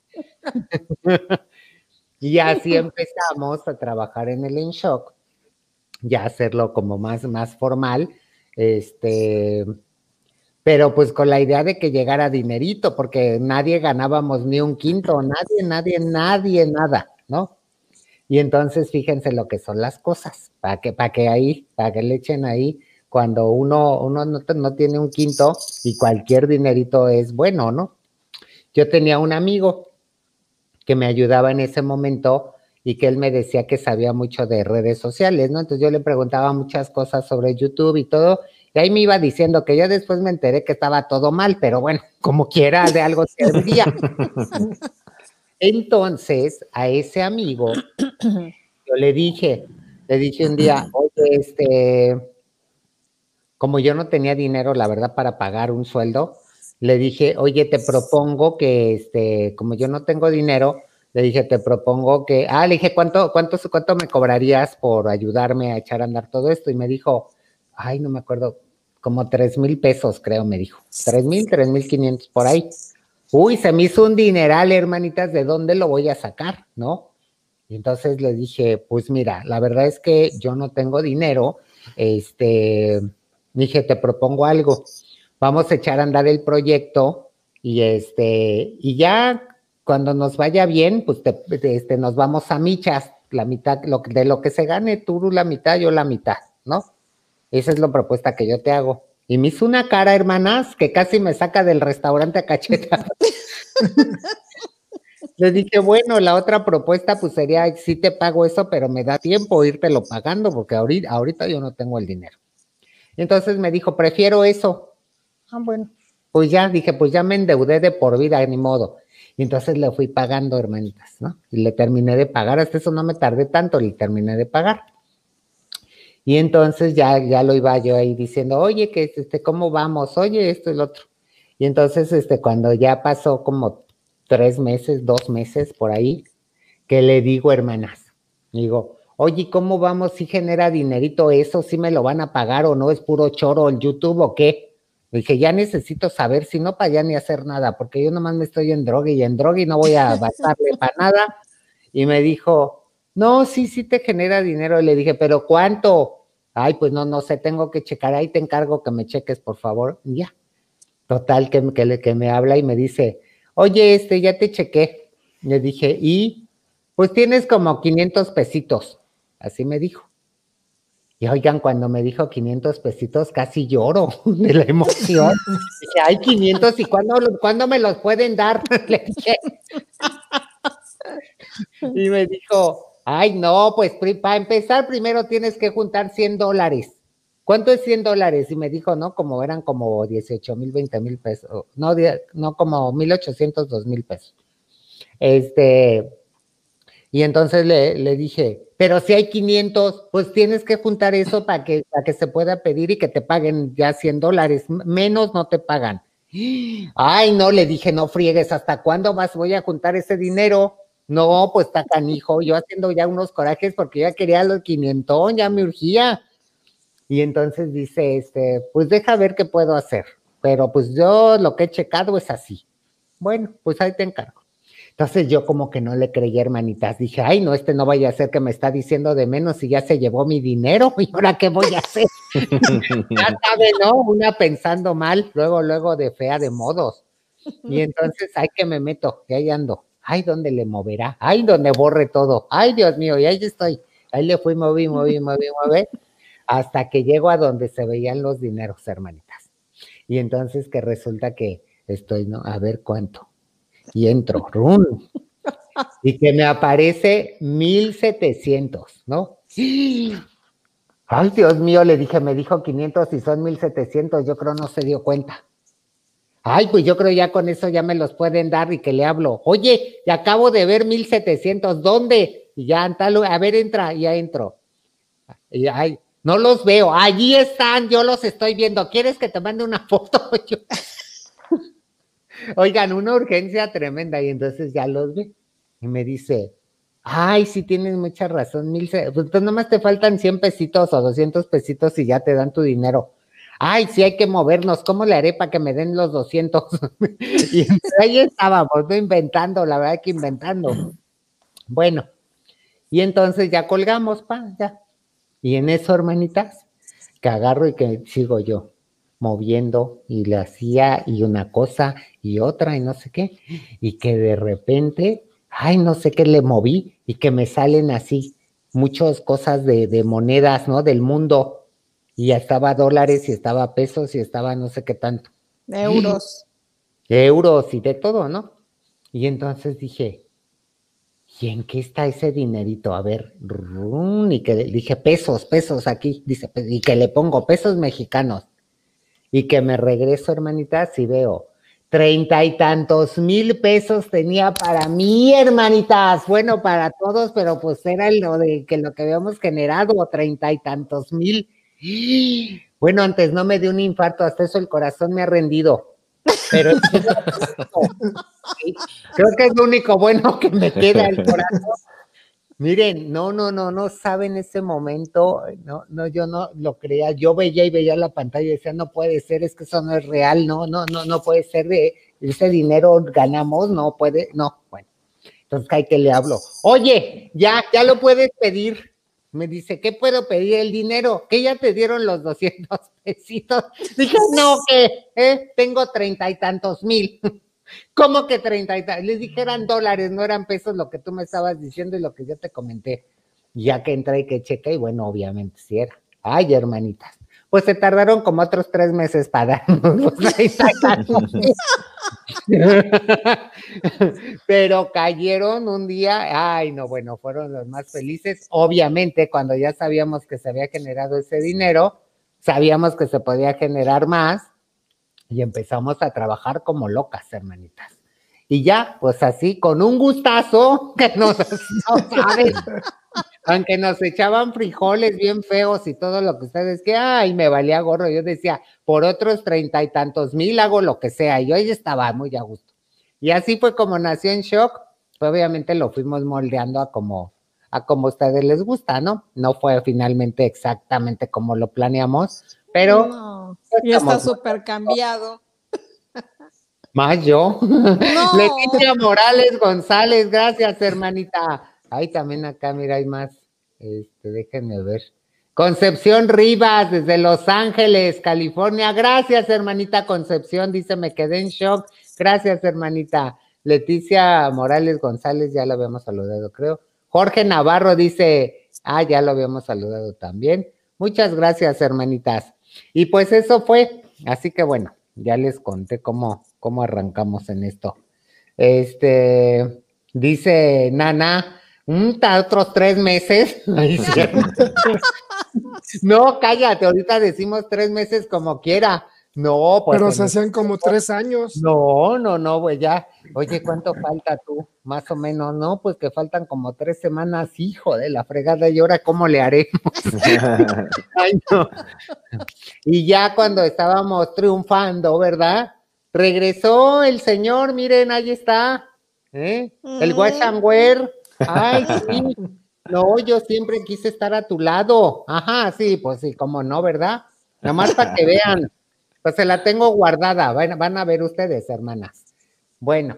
Y así empezamos a trabajar en el En Shock, ya hacerlo como más, más formal, este, pero pues con la idea de que llegara dinerito, porque nadie ganábamos ni un quinto, nadie, nadie, nadie, nada, ¿no? Y entonces fíjense lo que son las cosas, para que, para que ahí, para que le echen ahí, cuando uno, uno no, no tiene un quinto y cualquier dinerito es bueno, ¿no? Yo tenía un amigo que me ayudaba en ese momento y que él me decía que sabía mucho de redes sociales, ¿no? Entonces yo le preguntaba muchas cosas sobre YouTube y todo, y ahí me iba diciendo que yo después me enteré que estaba todo mal, pero bueno, como quiera, de algo serviría. Entonces, a ese amigo, yo le dije, le dije un día, oye, este, como yo no tenía dinero, la verdad, para pagar un sueldo, le dije, oye, te propongo que, este, como yo no tengo dinero, le dije, te propongo que, ah, le dije, ¿cuánto, cuánto, cuánto me cobrarías por ayudarme a echar a andar todo esto? Y me dijo, ay, no me acuerdo, como tres mil pesos, creo, me dijo, tres mil, tres mil quinientos, por ahí. Uy, se me hizo un dineral, hermanitas, ¿de dónde lo voy a sacar, no? Y entonces le dije, pues mira, la verdad es que yo no tengo dinero, este, dije, te propongo algo, vamos a echar a andar el proyecto y este, y ya cuando nos vaya bien, pues te, este, nos vamos a michas, la mitad, lo, de lo que se gane, tú la mitad, yo la mitad, ¿no? Esa es la propuesta que yo te hago. Y me hizo una cara, hermanas, que casi me saca del restaurante a cachetas. Le dije, bueno, la otra propuesta pues sería, sí te pago eso, pero me da tiempo írtelo pagando, porque ahorita, ahorita yo no tengo el dinero. Entonces me dijo, prefiero eso. Ah, bueno. Pues ya, dije, pues ya me endeudé de por vida, ni modo. Y entonces le fui pagando, hermanitas, ¿no? Y le terminé de pagar, hasta eso no me tardé tanto, le terminé de pagar. Y entonces ya, ya lo iba yo ahí diciendo, oye, que este, ¿cómo vamos? Oye, esto y lo otro. Y entonces, este, cuando ya pasó como tres meses, dos meses por ahí, que le digo, hermanas, digo, oye, ¿cómo vamos? ¿Si genera dinerito eso? ¿Si me lo van a pagar o no? ¿Es puro choro el YouTube o qué? Dije, ya necesito saber, si no, para ya ni hacer nada, porque yo nomás me estoy en droga y en droga y no voy a bastarle para nada. Y me dijo, no, sí, sí te genera dinero. Y le dije, ¿pero cuánto? Ay, pues no, no sé, tengo que checar, ahí te encargo que me cheques, por favor. Y ya. Total, que, que, le- que me habla y me dice, oye, este, ya te chequé. Le dije, y pues tienes como quinientos pesitos. Así me dijo. Y oigan, cuando me dijo quinientos pesitos, casi lloro de la emoción. Dije, ay, quinientos, ¿y cuándo, lo- cuándo me los pueden dar? Le dije. Y me dijo, ay, no, pues pri- para empezar, primero tienes que juntar cien dólares. ¿Cuánto es cien dólares? Y me dijo, no, como eran como dieciocho mil, veinte mil pesos. No, die- no, como mil ochocientos, dos mil pesos. Este, y entonces le, le dije, pero si hay quinientos, pues tienes que juntar eso para que, para que se pueda pedir y que te paguen ya cien dólares. M- Menos no te pagan. Ay, no, le dije, no friegues, ¿hasta cuándo más voy a juntar ese dinero? No, pues está canijo, yo haciendo ya unos corajes porque ya quería los quinientos, ya me urgía. Y entonces dice, este, pues deja ver qué puedo hacer. Pero pues yo lo que he checado es así. Bueno, pues ahí te encargo. Entonces yo como que no le creí, hermanitas. Dije, ay, no, este no vaya a ser que me está diciendo de menos y ya se llevó mi dinero. ¿Y ahora qué voy a hacer? Ya sabe, ¿no? Una pensando mal, luego, luego de fea de modos. Y entonces, ay, que me meto, y ahí ando. Ay, ¿dónde le moverá? Ay, donde borre todo. Ay, Dios mío, y ahí estoy. Ahí le fui, moví, moví, moví, moví, hasta que llego a donde se veían los dineros, hermanitas. Y entonces que resulta que estoy, ¿no? A ver cuánto. Y entro, ¡rum! Y que me aparece mil setecientos, ¿no? Ay, Dios mío, le dije, me dijo quinientos y son mil setecientos, yo creo no se dio cuenta. Ay, pues yo creo ya con eso ya me los pueden dar y que le hablo. Oye, y acabo de ver mil setecientos, ¿dónde? Y ya, en tal, a ver, entra, y ya entro. Y ay, no los veo, allí están, yo los estoy viendo. ¿Quieres que te mande una foto? Yo, oigan, una urgencia tremenda, y entonces ya los ve. Y me dice, ay, sí tienes mucha razón, mil, se- pues entonces nomás te faltan cien pesitos o doscientos pesitos y ya te dan tu dinero. Ay, sí hay que movernos, ¿cómo le haré para que me den los doscientos? Y entonces ahí estábamos, no inventando, la verdad que inventando. Bueno, y entonces ya colgamos, pa, ya. Y en eso, hermanitas, que agarro y que sigo yo moviendo y le hacía y una cosa y otra y no sé qué, y que de repente, ay, no sé qué le moví y que me salen así muchas cosas de, de monedas, ¿no? Del mundo, y ya estaba dólares y estaba pesos y estaba no sé qué tanto, Euros. euros y de todo, ¿no? Y entonces dije, ¿y en qué está ese dinerito? A ver, rum, y que le dije pesos, pesos aquí, dice, pe- y que le pongo pesos mexicanos, y que me regreso, hermanitas, y veo treinta y tantos mil pesos tenía para mí, hermanitas, bueno, para todos, pero pues era lo de que lo que habíamos generado, treinta y tantos mil. Bueno, antes no me dio un infarto, hasta eso el corazón me ha rendido, pero es que sí, creo que es lo único bueno que me queda el corazón. Miren, no, no, no, no saben ese momento, no, no, yo no lo creía, yo veía y veía la pantalla y decía, no puede ser, es que eso no es real, no, no, no, no puede ser, de ese dinero ganamos, no puede, no, bueno, entonces hay que le hablo, oye, ya, ya lo puedes pedir, me dice, ¿qué puedo pedir? El dinero, que ya te dieron los doscientos pesitos, dije, no, que, eh, tengo treinta y tantos mil. ¿Cómo que treinta y tal? Les dije eran dólares, no eran pesos lo que tú me estabas diciendo y lo que yo te comenté. Ya que entré y que chequé, y bueno, obviamente sí era. Ay, hermanitas. Pues se tardaron como otros tres meses para darnos los treinta y tantos. Pero cayeron un día, ay, no, bueno, fueron los más felices. Obviamente, cuando ya sabíamos que se había generado ese dinero, sabíamos que se podía generar más y empezamos a trabajar como locas, hermanitas. Y ya, pues así, con un gustazo, que nos, no saben, aunque nos echaban frijoles bien feos y todo lo que ustedes, que, ay, me valía gorro, yo decía, por otros treinta y tantos mil hago lo que sea, y yo ahí estaba muy a gusto. Y así fue como nació En Shock, pues obviamente lo fuimos moldeando a como, a como a ustedes les gusta, ¿no? No fue finalmente exactamente como lo planeamos, pero No, pues, y está estamos súper cambiado. más yo. No, Leticia Morales González, gracias, hermanita. Ay, también acá, mira, hay más. Este, déjenme ver. Concepción Rivas, desde Los Ángeles, California. Gracias, hermanita Concepción. Dice, me quedé en shock. Gracias, hermanita. Leticia Morales González, ya lo habíamos saludado, creo. Jorge Navarro dice, ah, ya lo habíamos saludado también. Muchas gracias, hermanitas. Y pues eso fue. Así que bueno, ya les conté cómo, cómo arrancamos en esto. Este, dice Nana, un otros tres meses. Ay, sí. No, cállate, ahorita decimos tres meses como quiera. No, pues. Pero se hacían como tres años. No, no, no, pues ya. Oye, ¿cuánto falta tú? Más o menos, ¿no? Pues que faltan como tres semanas, hijo de la fregada, y ahora ¿cómo le haremos? Ay, no. Y ya cuando estábamos triunfando, ¿verdad? Regresó el señor, miren, ahí está, ¿eh? El Wash and Wear. Ay, sí. No, yo siempre quise estar a tu lado. Ajá, sí, pues sí, cómo no, ¿verdad? Nada más para que vean. Pues se la tengo guardada. Van, van a ver ustedes, hermanas. Bueno.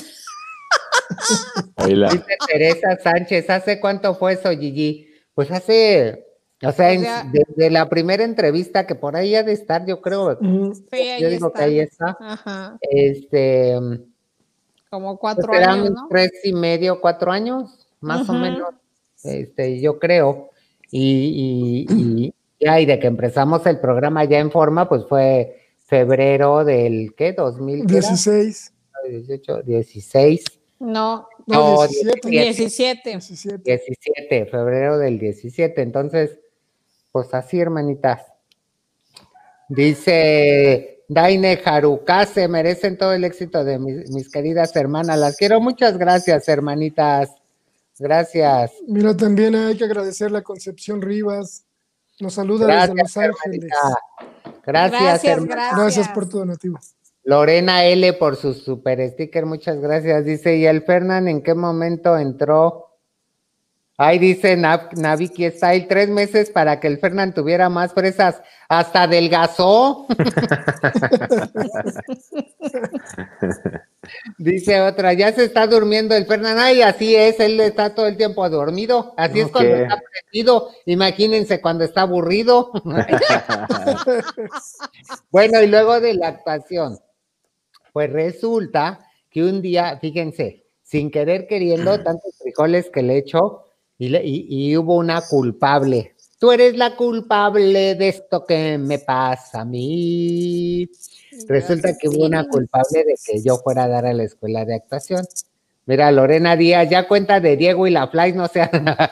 Hola. Dice Teresa Sánchez, ¿hace cuánto fue eso, Gigi? Pues hace, o sea, en, desde la primera entrevista, que por ahí ha de estar, yo creo. Mm. Sí, ahí yo digo está. que ahí está. Ajá. Este. Como cuatro pues años, ¿no? Tres y medio, cuatro años, más uh-huh. o menos. Este, yo creo. Y, y, y ya, y de que empezamos el programa ya en forma, pues fue febrero del, ¿qué? dos mil dieciséis. dieciocho, dieciséis. No, no, diecisiete. diecisiete. diecisiete. diecisiete, febrero del diecisiete. Entonces, pues así, hermanitas. Dice Daine Jarukase, merecen todo el éxito de mis, mis queridas hermanas. Las quiero, muchas gracias, hermanitas. Gracias. Mira, también hay que agradecerle a Concepción Rivas. Nos saluda gracias, desde Los Ángeles. Gracias, gracias, gracias. Gracias por tu donativo. Lorena L por su super sticker, muchas gracias. Dice, ¿y el Fernán en qué momento entró? Ay, dice Nav, Naviki Style, tres meses para que el Fernán tuviera más fresas. Hasta adelgazó. Dice otra, ya se está durmiendo el Fernán. Ay, así es, él está todo el tiempo dormido. Así okay. es cuando está prendido. Imagínense cuando está aburrido. Bueno, y luego de la actuación. Pues resulta que un día, fíjense, sin querer queriendo, tantos frijoles que le echo, y, le, y, y hubo una culpable. Tú eres la culpable de esto que me pasa a mí. Resulta que hubo una culpable de que yo fuera a dar a la escuela de actuación. Mira, Lorena Díaz, ya cuenta de Diego y la Fly, no sea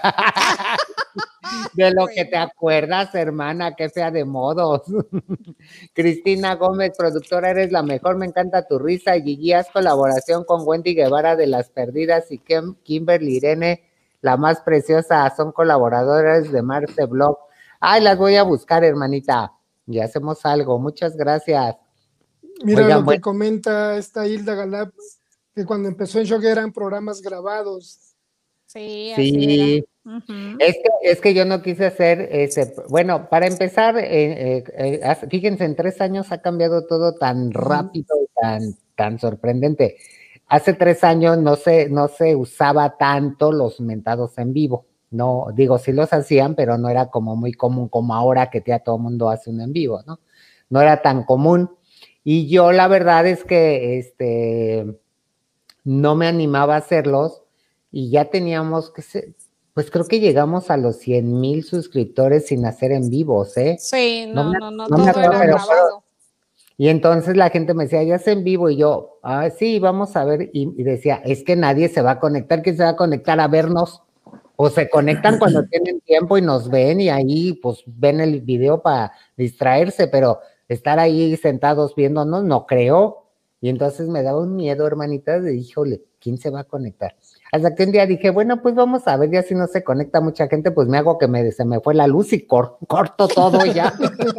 de lo que te acuerdas, hermana, qué fea de modos. Cristina Gómez, productora, eres la mejor, me encanta tu risa. Gigi, haz colaboración con Wendy Guevara de Las Perdidas y Kim, Kimberly Irene, la más preciosa, son colaboradoras de Marce Blog. Ay, las voy a buscar, hermanita, y hacemos algo, muchas gracias. Mira Oigan, lo que bueno. comenta esta Hilda Galap, que cuando empezó en Shock eran programas grabados. Sí, así sí. Era. Uh-huh. Es, que, es que yo no quise hacer ese, bueno, para empezar, eh, eh, eh, fíjense, en tres años ha cambiado todo tan rápido y tan, tan sorprendente. Hace tres años no se, no se usaba tanto los mentados en vivo, no, digo, sí los hacían, pero no era como muy común como ahora que ya todo el mundo hace un en vivo, ¿no? No era tan común, y yo la verdad es que, este, no me animaba a hacerlos, y ya teníamos que ser, pues creo que llegamos a los cien mil suscriptores sin hacer en vivos, ¿eh? Sí, no, no, no, no, no todo acuerdo, era pero, grabado. Y entonces la gente me decía, ya es en vivo, y yo, ah, sí, vamos a ver, y, y decía, es que nadie se va a conectar, ¿quién se va a conectar a vernos? O se conectan cuando tienen tiempo y nos ven, y ahí, pues, ven el video para distraerse, pero estar ahí sentados viéndonos, no creo, y entonces me daba un miedo, hermanita, de, híjole, ¿quién se va a conectar? Hasta que un día dije, bueno, pues vamos a ver, ya si no se conecta mucha gente, pues me hago que me, se me fue la luz y cor, corto todo ya.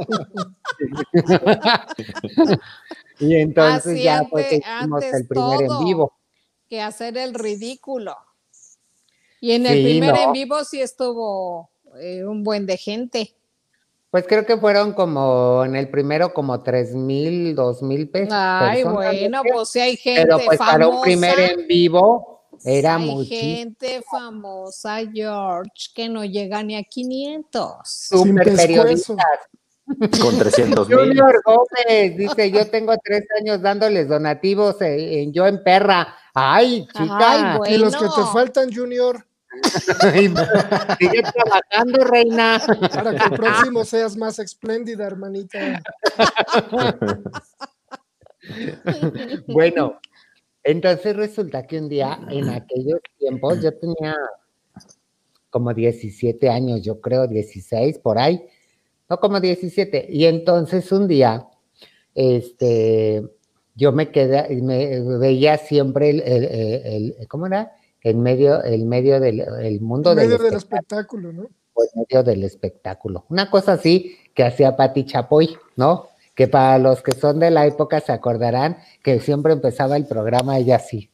Y entonces Así ya antes, fue que hicimos el primer en vivo. Que hacer el ridículo. Y en el sí, primer no. en vivo sí estuvo eh, un buen de gente. Pues creo que fueron como, en el primero como tres mil, dos mil pesos. Ay, bueno, pues sí hay gente pero pues famosa. para un primer en vivo, Era Hay muchísimo. gente famosa, George, que no llega ni a quinientos. Super periodistas. Con trescientos mil. Junior Gómez dice, yo tengo tres años dándoles donativos en, en Yo en Perra. Ay, chica. Ay, bueno. Y los que te faltan, Junior. Sigue trabajando, reina. Para que el próximo seas más espléndida, hermanita. Bueno, entonces resulta que un día, en aquellos tiempos, yo tenía como diecisiete años, yo creo, dieciséis, por ahí, no, como diecisiete, y entonces un día, este, yo me quedé, me veía siempre el, el, el, el ¿cómo era? En medio, el medio del el mundo en medio del, del espectáculo, ¿no? En medio del espectáculo. Una cosa así que hacía Pati Chapoy, ¿no? Que para los que son de la época se acordarán que siempre empezaba el programa ella así.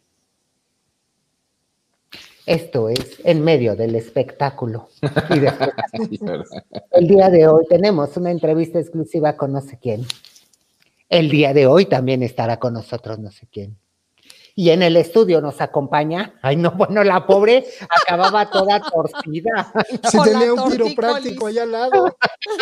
Esto es en medio del espectáculo. Y después, el día de hoy tenemos una entrevista exclusiva con no sé quién. El día de hoy también estará con nosotros no sé quién. Y en el estudio nos acompaña, ay no, bueno, la pobre acababa toda torcida. Si sí, tenía un quiropráctico allá al lado.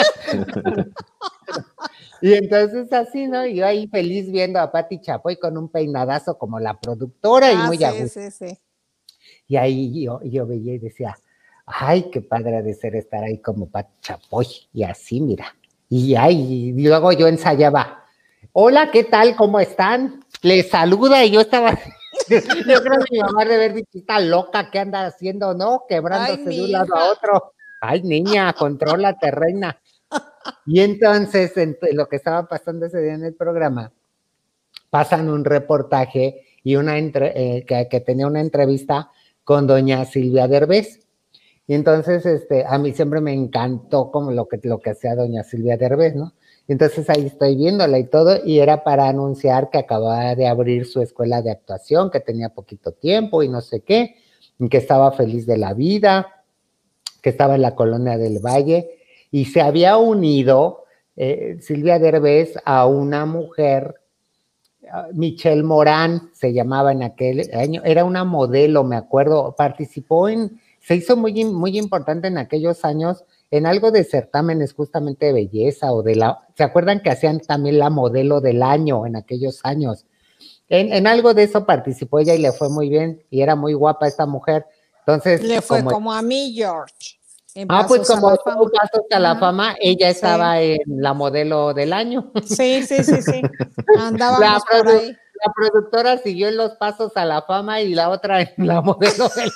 Y entonces así, ¿no? Yo ahí feliz viendo a Pati Chapoy con un peinadazo como la productora ah, y muy sí, a gusto. Sí, sí. Y ahí yo, yo veía y decía, ay, qué padre ha de ser estar ahí como Pati Chapoy. Y así, mira. Y ahí, y luego yo ensayaba, hola, ¿qué tal? ¿Cómo están? Les saluda y yo estaba, yo creo que mi mamá debe haber dicho, está loca, ¿qué anda haciendo? No, quebrándose ay, de un lado a otro. Ay, niña, contrólate, reina. Y entonces, en lo que estaba pasando ese día en el programa, pasan un reportaje y una entre, eh, que, que tenía una entrevista con doña Silvia Derbez. Y entonces, este, a mí siempre me encantó como lo que, lo que hacía doña Silvia Derbez, ¿no? Entonces ahí estoy viéndola y todo, y era para anunciar que acababa de abrir su escuela de actuación, que tenía poquito tiempo y no sé qué, y que estaba feliz de la vida, que estaba en la Colonia del Valle, y se había unido eh, Silvia Derbez a una mujer, uh, Michelle Morán, se llamaba en aquel año, era una modelo, me acuerdo, participó en, se hizo muy, muy importante en aquellos años, en algo de certámenes justamente de belleza o de la, ¿se acuerdan que hacían también la modelo del año en aquellos años? En, en algo de eso participó ella y le fue muy bien y era muy guapa esta mujer. Entonces, le fue como, como a mí, George. Ah, pues como tú pasos a la fama, ella estaba sí. en la modelo del año. Sí, sí, sí, sí. Andábamos la, por produ ahí. La productora siguió en los pasos a la fama y la otra en la modelo del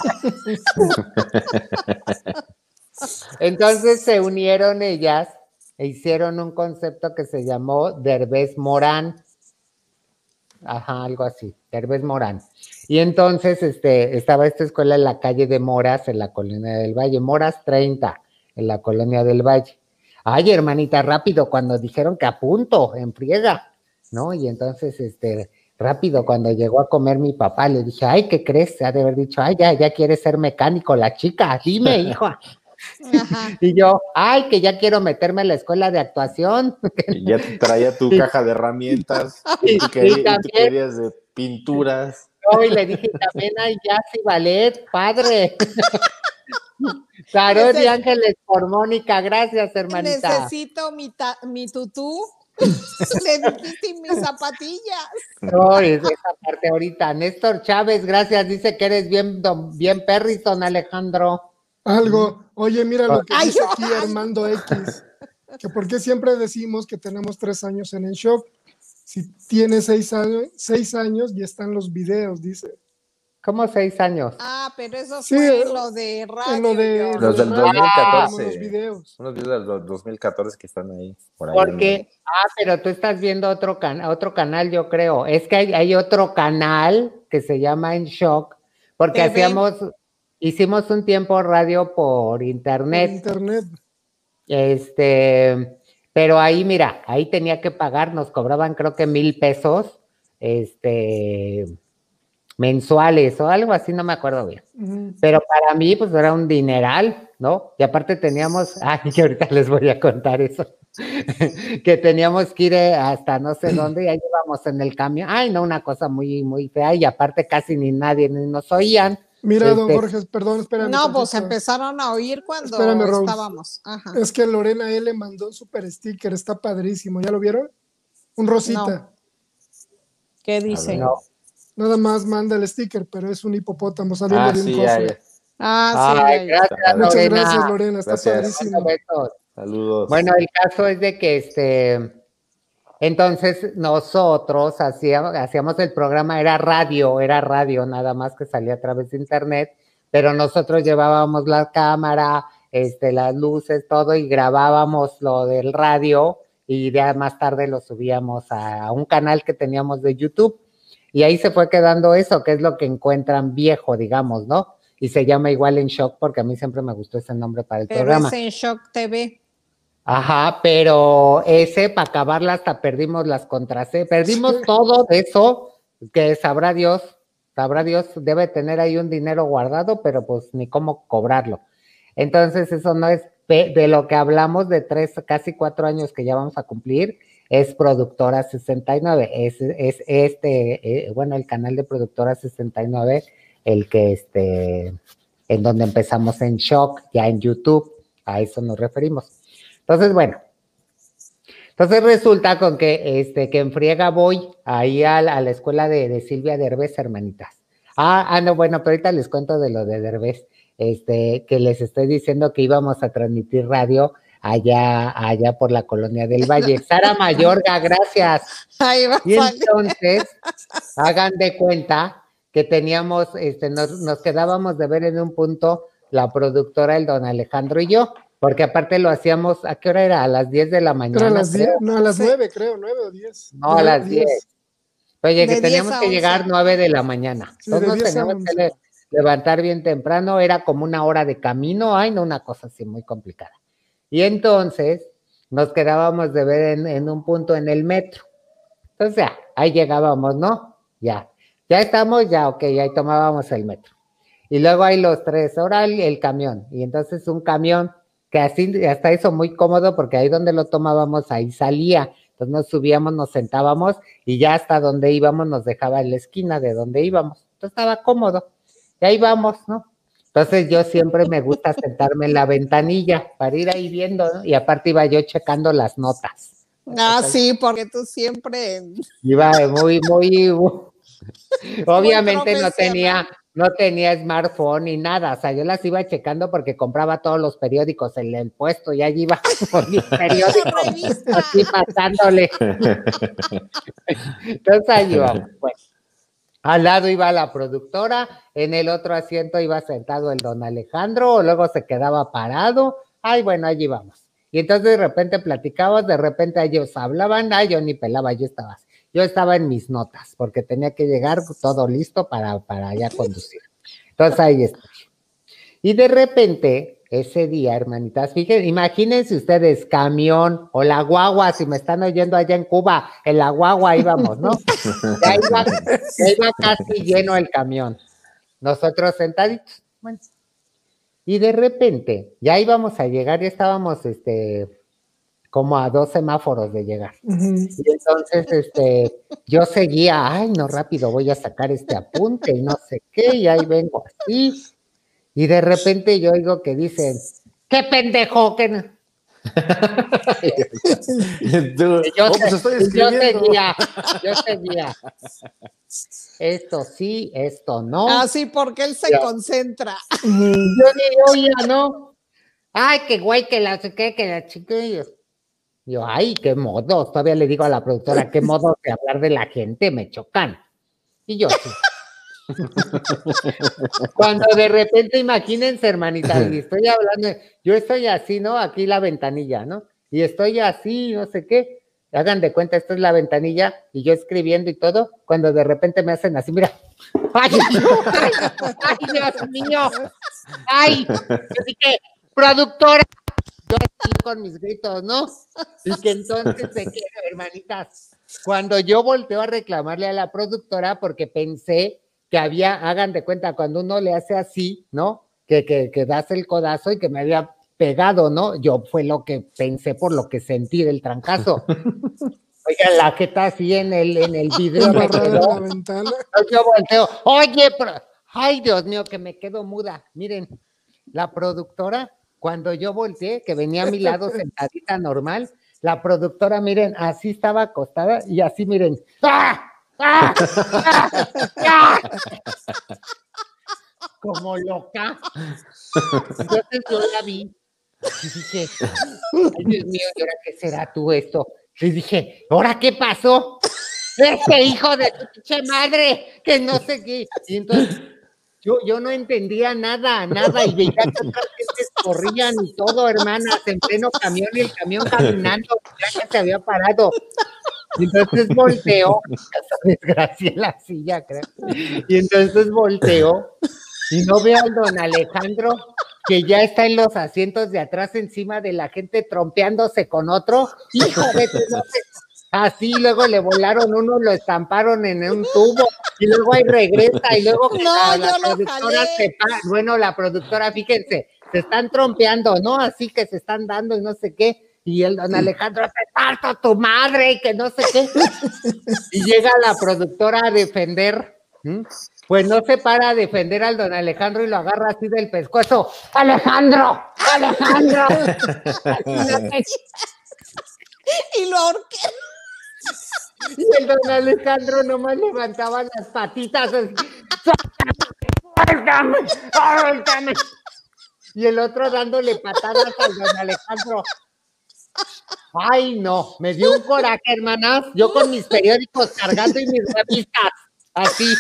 año. Entonces se unieron ellas e hicieron un concepto que se llamó Derbez Morán. Ajá, algo así, Derbez Morán. Y entonces este, estaba esta escuela en la calle de Moras, en la Colonia del Valle, Moras treinta, en la Colonia del Valle. Ay, hermanita, rápido, cuando dijeron que a punto, en friega, ¿no? Y entonces, este, rápido, cuando llegó a comer mi papá, le dije, ay, ¿qué crees? Se ha de haber dicho, ay, ya, ya quiere ser mecánico la chica, dime, hijo. Ajá. Y yo, ay, que ya quiero meterme a la escuela de actuación. Y ya traía tu caja de herramientas, y tú, querías, y tú querías de pinturas. No, y le dije también, ay, ya sí, ballet, padre. Tarot y ángeles por Mónica, gracias, hermanita. Necesito mi, ta, mi tutú. Le dijiste mis zapatillas. No, es esa parte ahorita. Néstor Chávez, gracias, dice que eres bien, bien Perrison, Alejandro. Algo. Oye, mira lo que Ay, dice aquí Armando X. Que por qué siempre decimos que tenemos tres años en el show. Si tiene seis años, seis años y están los videos, dice. ¿Cómo seis años? Ah, pero eso sí, fue lo de radio. Lo de, los del dos mil catorce. Los videos. Unos videos del dos mil catorce que están ahí. Por ahí Porque, ¿no? Ah, pero tú estás viendo otro, can otro canal, yo creo. Es que hay, hay otro canal que se llama En Shock, porque T V. hacíamos, hicimos un tiempo radio por internet. Por internet. Este, pero ahí, mira, ahí tenía que pagar, nos cobraban creo que mil pesos, este... mensuales o algo así, no me acuerdo bien. Uh-huh. Pero para mí, pues era un dineral, ¿no? Y aparte teníamos, ay, que ahorita les voy a contar eso. que teníamos que ir hasta no sé dónde, y ahí íbamos en el camión. Ay, no, una cosa muy, muy fea, y aparte casi ni nadie ni nos oían. Mira, este... don Jorge, perdón, espérame. No, tantito. Pues empezaron a oír cuando espérame, estábamos. Ajá. Es que Lorena él le mandó un super sticker, está padrísimo. ¿Ya lo vieron? Un rosita. No. ¿Qué dice? No. Nada más manda el sticker, pero es un hipopótamo saliendo ah, de un sí, cofre. Ya, ya. Ah, sí, Ay, ya, gracias, ya. Muchas Lorena. gracias, Lorena, está Gracias. padrísimo. Saludos. Bueno, el caso es de que este, entonces nosotros hacíamos, hacíamos el programa, era radio, era radio, nada más que salía a través de internet, pero nosotros llevábamos la cámara, este, las luces, todo, y grabábamos lo del radio, y ya más tarde lo subíamos a un canal que teníamos de YouTube, y ahí se fue quedando eso, que es lo que encuentran viejo, digamos, ¿no? Y se llama igual En Shock, porque a mí siempre me gustó ese nombre para el pero programa. Pero es En Shock T V. Ajá, pero ese, para acabarla, hasta perdimos las contraseñas, perdimos todo eso, que sabrá Dios, sabrá Dios, debe tener ahí un dinero guardado, pero pues ni cómo cobrarlo. Entonces, eso no es de lo que hablamos de tres, casi cuatro años que ya vamos a cumplir, es Productora sesenta y nueve, es, es este, eh, bueno, el canal de Productora sesenta y nueve, el que, este, en donde empezamos En Shock, ya en YouTube, a eso nos referimos. Entonces, bueno, entonces resulta con que, este, que en friega voy ahí a la, a la escuela de, de Silvia Derbez, hermanitas. Ah, ah, no, bueno, pero ahorita les cuento de lo de Derbez, este, que les estoy diciendo que íbamos a transmitir radio allá, allá por la Colonia del Valle. Sara Mayorga, gracias. Ahí va, y entonces, hagan de cuenta que teníamos, este, nos, nos quedábamos de ver en un punto la productora, el don Alejandro y yo, porque aparte lo hacíamos, ¿a qué hora era? A las diez de la mañana. Era a las diez, no, a las sí. nueve, creo, nueve o diez. No, a las diez. Oye, que teníamos que llegar nueve de la mañana. Sí, Entonces nos teníamos que le, levantar bien temprano, era como una hora de camino, ay, no, una cosa así muy complicada. Y entonces nos quedábamos de ver en, en un punto en el metro. Entonces ya, ahí llegábamos, ¿no? Ya, ya estamos, ya, ok, ahí tomábamos el metro. Y luego hay los tres, ahora el, el camión. Y entonces un camión que así, hasta eso muy cómodo, porque ahí donde lo tomábamos, ahí salía. Entonces nos subíamos, nos sentábamos, y ya hasta donde íbamos nos dejaba en la esquina de donde íbamos. Entonces estaba cómodo. Y ahí vamos, ¿no? Entonces yo siempre me gusta sentarme en la ventanilla para ir ahí viendo, ¿no? Y aparte iba yo checando las notas. Ah, entonces, sí, porque tú siempre... Iba muy, muy... Obviamente muy no tenía... No tenía smartphone ni nada, o sea, yo las iba checando porque compraba todos los periódicos en el puesto y allí iba por mis periódicos, así pasándole. Entonces ahí iba, bueno, al lado iba la productora, en el otro asiento iba sentado el don Alejandro, luego se quedaba parado, ay, bueno, allí vamos. Y entonces de repente platicabas, de repente ellos hablaban, ay, yo ni pelaba, yo estaba así. Yo estaba en mis notas, porque tenía que llegar todo listo para, para ya conducir. Entonces ahí estoy. Y de repente, ese día, hermanitas, fíjense, imagínense ustedes, camión o la guagua, si me están oyendo allá en Cuba, en la guagua íbamos, ¿no? Ya iba, ya iba casi lleno el camión. Nosotros sentaditos. Bueno. Y de repente, ya íbamos a llegar, ya estábamos, este... como a dos semáforos de llegar. Uh-huh. Y entonces, este, yo seguía, ay, no, rápido, voy a sacar este apunte y no sé qué, y ahí vengo así, y de repente yo oigo que dicen, ¡qué pendejo! Que no! Tú, yo, oh, pues estoy yo seguía, yo seguía. Esto sí, esto no. Ah, sí, porque él se ya. concentra. Yo ni oía, ¿no? Ay, qué güey, que la que, que la chiquillos. Yo, ay, qué modos, todavía le digo a la productora, qué modos de hablar de la gente, me chocan. Y yo sí. Cuando de repente, imagínense, hermanita, y estoy hablando, yo estoy así, ¿no? Aquí la ventanilla, ¿no? Y estoy así, no sé qué. Hagan de cuenta, esto es la ventanilla, y yo escribiendo y todo, cuando de repente me hacen así, mira. ¡Ay, ay, ay Dios mío! ¡Ay! Yo dije, productora. Yo así con mis gritos, ¿no? Y que entonces se queda, hermanitas. Cuando yo volteo a reclamarle a la productora porque pensé que había, hagan de cuenta, cuando uno le hace así, ¿no? Que, que, que das el codazo y que me había pegado, ¿no? Yo fue lo que pensé por lo que sentí del trancazo. Oiga, la jeta así en el, en el vidrio me quedó. La ventana. Yo volteo, oye, pero, ay, Dios mío, que me quedo muda. Miren, la productora, cuando yo volteé, que venía a mi lado sentadita normal, la productora, miren, así estaba acostada y así, miren, ¡ah! ¡Ah! ¡Ah! ¡Ah! Como loca. Entonces yo la vi y dije, ay, Dios mío, ¿y ahora qué será tú esto? Y dije, ¿ahora qué pasó? Este hijo de tu pinche madre, que no sé qué. Y entonces yo, yo no entendía nada, nada, y veía que otras gentes corrían y todo, hermanas, en pleno camión, y el camión caminando, ya que se había parado. Y entonces volteó, desgracié la silla, creo. Y entonces volteó, y no veo al don Alejandro, que ya está en los asientos de atrás encima de la gente trompeándose con otro. Hijo de tu madre. Así, luego le volaron uno, lo estamparon en un tubo, y luego ahí regresa, y luego que no, la, la yo lo productora jalé. se para, bueno, la productora, fíjense, se están trompeando, ¿no? Así que se están dando y no sé qué, y el don Alejandro, te parto tu madre, y que no sé qué, y llega la productora a defender, ¿m? Pues no se para a defender al don Alejandro y lo agarra así del pescuezo, ¡Alejandro! ¡Alejandro! Y lo ahorqué. Y el don Alejandro nomás levantaba las patitas así, ¡suéltame! ¡Suéltame! Y el otro dándole patadas al don Alejandro. Ay, no, me dio un coraje, hermanas, yo con mis periódicos cargando y mis revistas, así.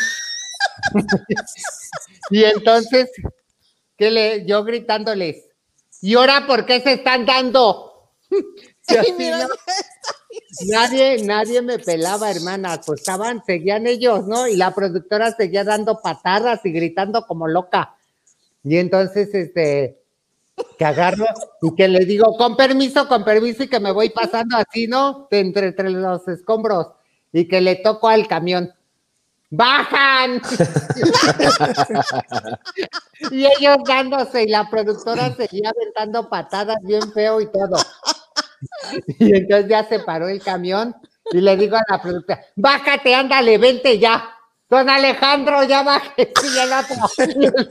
Y entonces, ¿qué le, yo gritándoles, ¿y ahora por qué se están dando? Y así, mira, ¿no? Nadie, nadie me pelaba, hermanas, pues estaban, seguían ellos, ¿no? Y la productora seguía dando patadas y gritando como loca. Y entonces, este, que agarro y que le digo, con permiso, con permiso, y que me voy pasando así, ¿no? De entre, entre los escombros, y que le toco al camión. ¡Bajan! Y ellos dándose, y la productora seguía aventando patadas bien feo y todo. Y entonces ya se paró el camión y le digo a la productora, bájate, ándale, vente ya. Don Alejandro, ya bájate. Y el otro.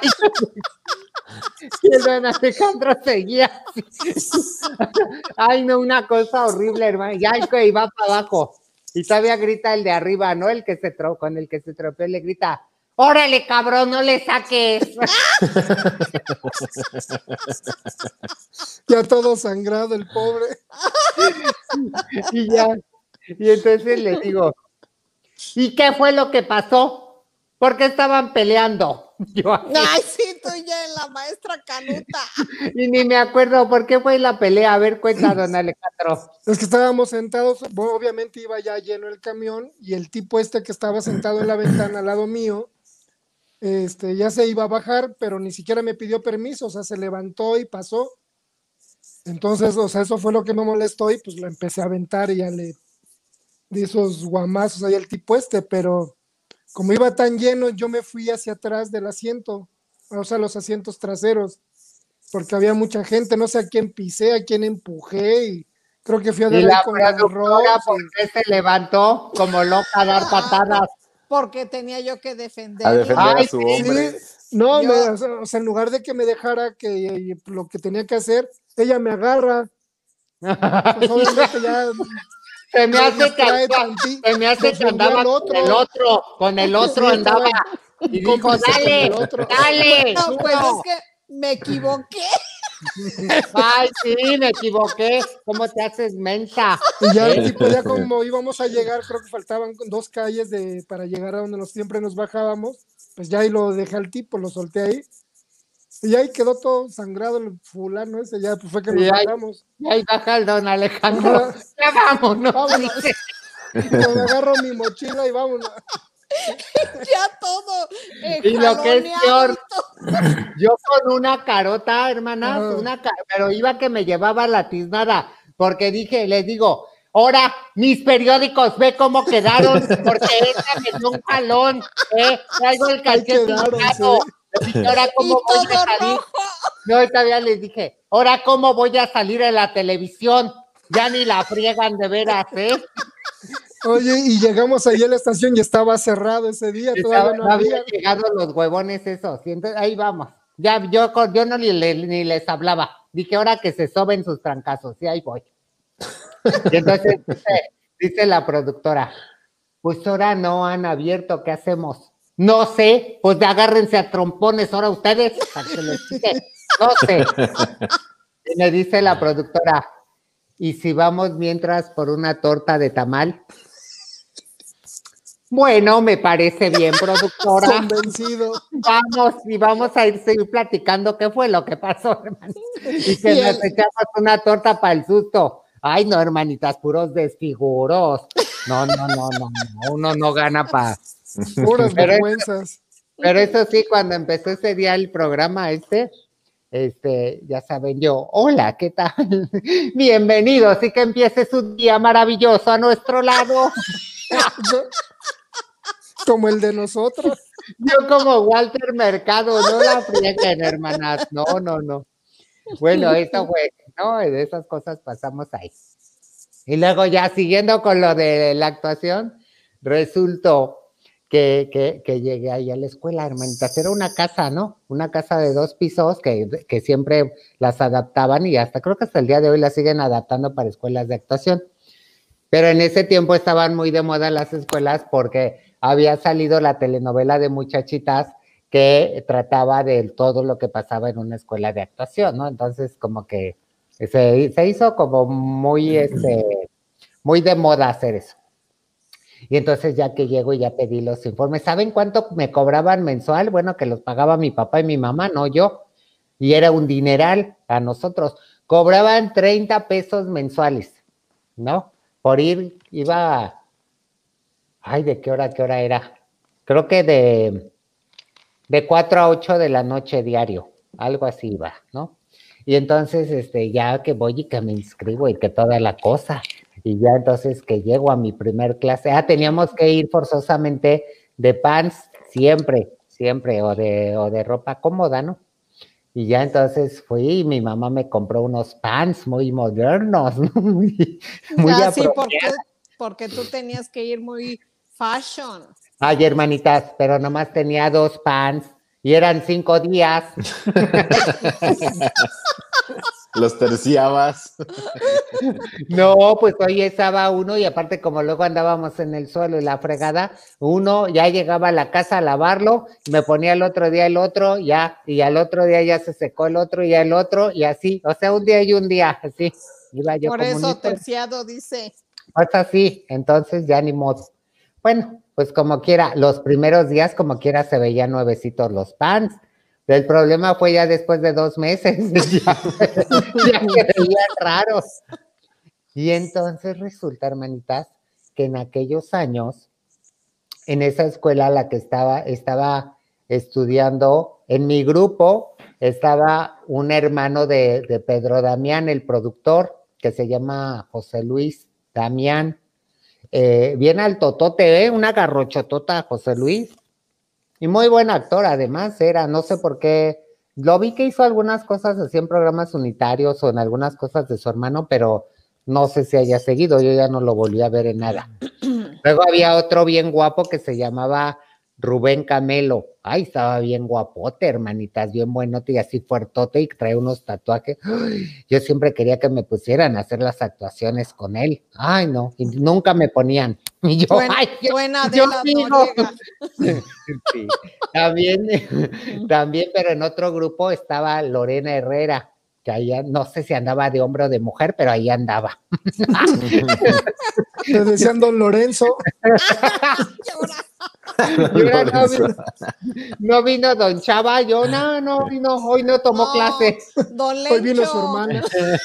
Y el don Alejandro seguía así. Ay, no, una cosa horrible, hermano. Ya el que iba para abajo. Y todavía grita el de arriba, ¿no? El que se tro con el que se tropeó, le grita, órale, cabrón, no le saques. Ya todo sangrado el pobre. Y ya, y entonces le digo, ¿y qué fue lo que pasó? ¿Por qué estaban peleando? Yo así, ay, sí, tú ya en la maestra Canuta. y ni me acuerdo por qué fue la pelea. A ver, cuenta, don Alejandro. Es que estábamos sentados, bueno, obviamente iba ya lleno el camión y el tipo este que estaba sentado en la ventana al lado mío, este, ya se iba a bajar, pero ni siquiera me pidió permiso, o sea, se levantó y pasó. Entonces, o sea, eso fue lo que me molestó y pues lo empecé a aventar y ya le di esos guamazos ahí al tipo este, pero como iba tan lleno, yo me fui hacia atrás del asiento, o sea, los asientos traseros, porque había mucha gente, no sé a quién pisé, a quién empujé y creo que fui a dar Y la con la productora, Ross, ¿por qué se levantó como loca a dar patadas? Porque tenía yo que defender. A defender Ay, a su sí, hombre. no, Yo- me- o, sea, o sea, en lugar de que me dejara que lo que tenía que hacer, ella me agarra. Pues obviamente ya Se me me hace que, distrae tanti- se me hace que defendí andaba al con el otro, con el otro Sí, andaba. estaba Y dijo, cómplice con dale, el otro. dale. No, pues duro". es que me equivoqué. Ay, sí, me equivoqué. ¿Cómo te haces mensa? Y ya ¿Eh? el tipo, ya como íbamos a llegar, creo que faltaban dos calles de, para llegar a donde nos, siempre nos bajábamos, pues ya ahí lo dejé al tipo, lo solté ahí. Y ahí quedó todo sangrado el fulano ese, ya pues fue que nos Y ahí- bajamos. Y ahí baja el don Alejandro. Ajá. Ya vámonos. Vámonos. Pues me agarro mi mochila y vámonos. Ya todo. eh, Y lo que es jaloneado peor, y todo. yo con una carota, hermanas, Ajá. una ca- pero iba que me llevaba la tiznada, porque dije, les digo, ahora mis periódicos, ve cómo quedaron, porque esta me dio un jalón, ¿eh? Traigo el Ahí calcetín quedaron, hinchado. sí. Les dije, ahora Y cómo voy todo a salir. rojo. No, y todavía les dije, ahora cómo voy a salir en la televisión, ya ni la friegan de veras, ¿eh? Oye, y llegamos ahí a la estación y estaba cerrado ese día, Estaba, todavía no no había. habían llegado los huevones esos, y entonces ahí vamos. Ya yo, yo no ni, ni les hablaba, dije ahora que se soben sus trancazos, y ahí voy. Y entonces dice, dice la productora, pues ahora no han abierto, ¿qué hacemos? No sé, pues agárrense a trompones ahora ustedes, para que les quite. No sé. Y me dice la productora, ¿y si vamos mientras por una torta de tamal? Bueno, me parece bien, productora. Convencido. Vamos, y vamos a ir seguir platicando qué fue lo que pasó, hermano. Y que Y nos el- echamos una torta para el susto. Ay, no, hermanitas, puros desfiguros. No, no, no, no, no, uno no gana para. Puras Pero, vergüenzas. pero eso sí, cuando empezó ese día el programa este, este, ya saben yo, hola, ¿qué tal? Bienvenidos, y que empiece su día maravilloso a nuestro lado. Como el de nosotros. Yo como Walter Mercado, no la frieguen, hermanas, no, no, no. Bueno, eso fue, ¿no? De esas cosas pasamos ahí. Y luego ya siguiendo con lo de la actuación, resultó que, que, que llegué ahí a la escuela, hermanitas, era una casa, ¿no? Una casa de dos pisos que, que siempre las adaptaban y hasta creo que hasta el día de hoy las siguen adaptando para escuelas de actuación. Pero en ese tiempo estaban muy de moda las escuelas porque había salido la telenovela de Muchachitas que trataba de todo lo que pasaba en una escuela de actuación, ¿no? Entonces, como que se, se hizo como muy, este, muy de moda hacer eso. Y entonces ya que llego y ya pedí los informes, ¿saben cuánto me cobraban mensual? Bueno, que los pagaba mi papá y mi mamá, no yo. Y era un dineral a nosotros. Cobraban treinta pesos mensuales, ¿no? Por ir, iba, ay, ¿de qué hora a qué hora era? Creo que de, de cuatro a ocho de la noche diario, algo así iba, ¿no? Y entonces, este, ya que voy y que me inscribo y que toda la cosa, y ya entonces que llego a mi primer clase, ah, teníamos que ir forzosamente de pants, siempre, siempre, o de, o de ropa cómoda, ¿no? Y ya entonces fui y mi mamá me compró unos pants muy modernos, ¿no? muy, muy Ah, sí, apropiados. porque, porque tú tenías que ir muy fashion. Ay, hermanitas, pero nomás tenía dos pants y eran cinco días. Los terciabas. No, pues hoy estaba uno y aparte como luego andábamos en el suelo y la fregada, uno ya llegaba a la casa a lavarlo, me ponía el otro día el otro, ya, y al otro día ya se secó el otro y el otro y así, o sea, un día y un día, así. Iba yo Por como eso uniforme. terciado dice. Pues así, entonces ya ni modo. Bueno, pues como quiera, los primeros días como quiera se veían nuevecitos los pants. El problema fue ya después de dos meses, ya, ya se veían raros. Y entonces resulta, hermanitas, que en aquellos años, en esa escuela a la que estaba, estaba estudiando, en mi grupo estaba un hermano de, de Pedro Damián, el productor, que se llama José Luis Damián, eh, bien altotote, ¿eh? Una garrochotota, José Luis, y muy buen actor además era, no sé por qué, lo vi que hizo algunas cosas así en programas unitarios o en algunas cosas de su hermano, pero no sé si haya seguido, yo ya no lo volví a ver en nada. Luego había otro bien guapo que se llamaba Rubén Camelo. Ay, estaba bien guapote, hermanitas, bien buenote y así fuertote y trae unos tatuajes. Ay, yo siempre quería que me pusieran a hacer las actuaciones con él. Ay, no, y nunca me ponían. Y yo, Buena, ay, yo, buena yo Adela digo. Noriega. Sí, también, también, pero en otro grupo estaba Lorena Herrera, que ahí no sé si andaba de hombre o de mujer, pero ahí andaba. Te decían Don Lorenzo. Y ahora no, vino, no vino Don Chava, yo no, no vino, hoy no tomó Oh, clase. Don Lencho. Hoy vino su hermana.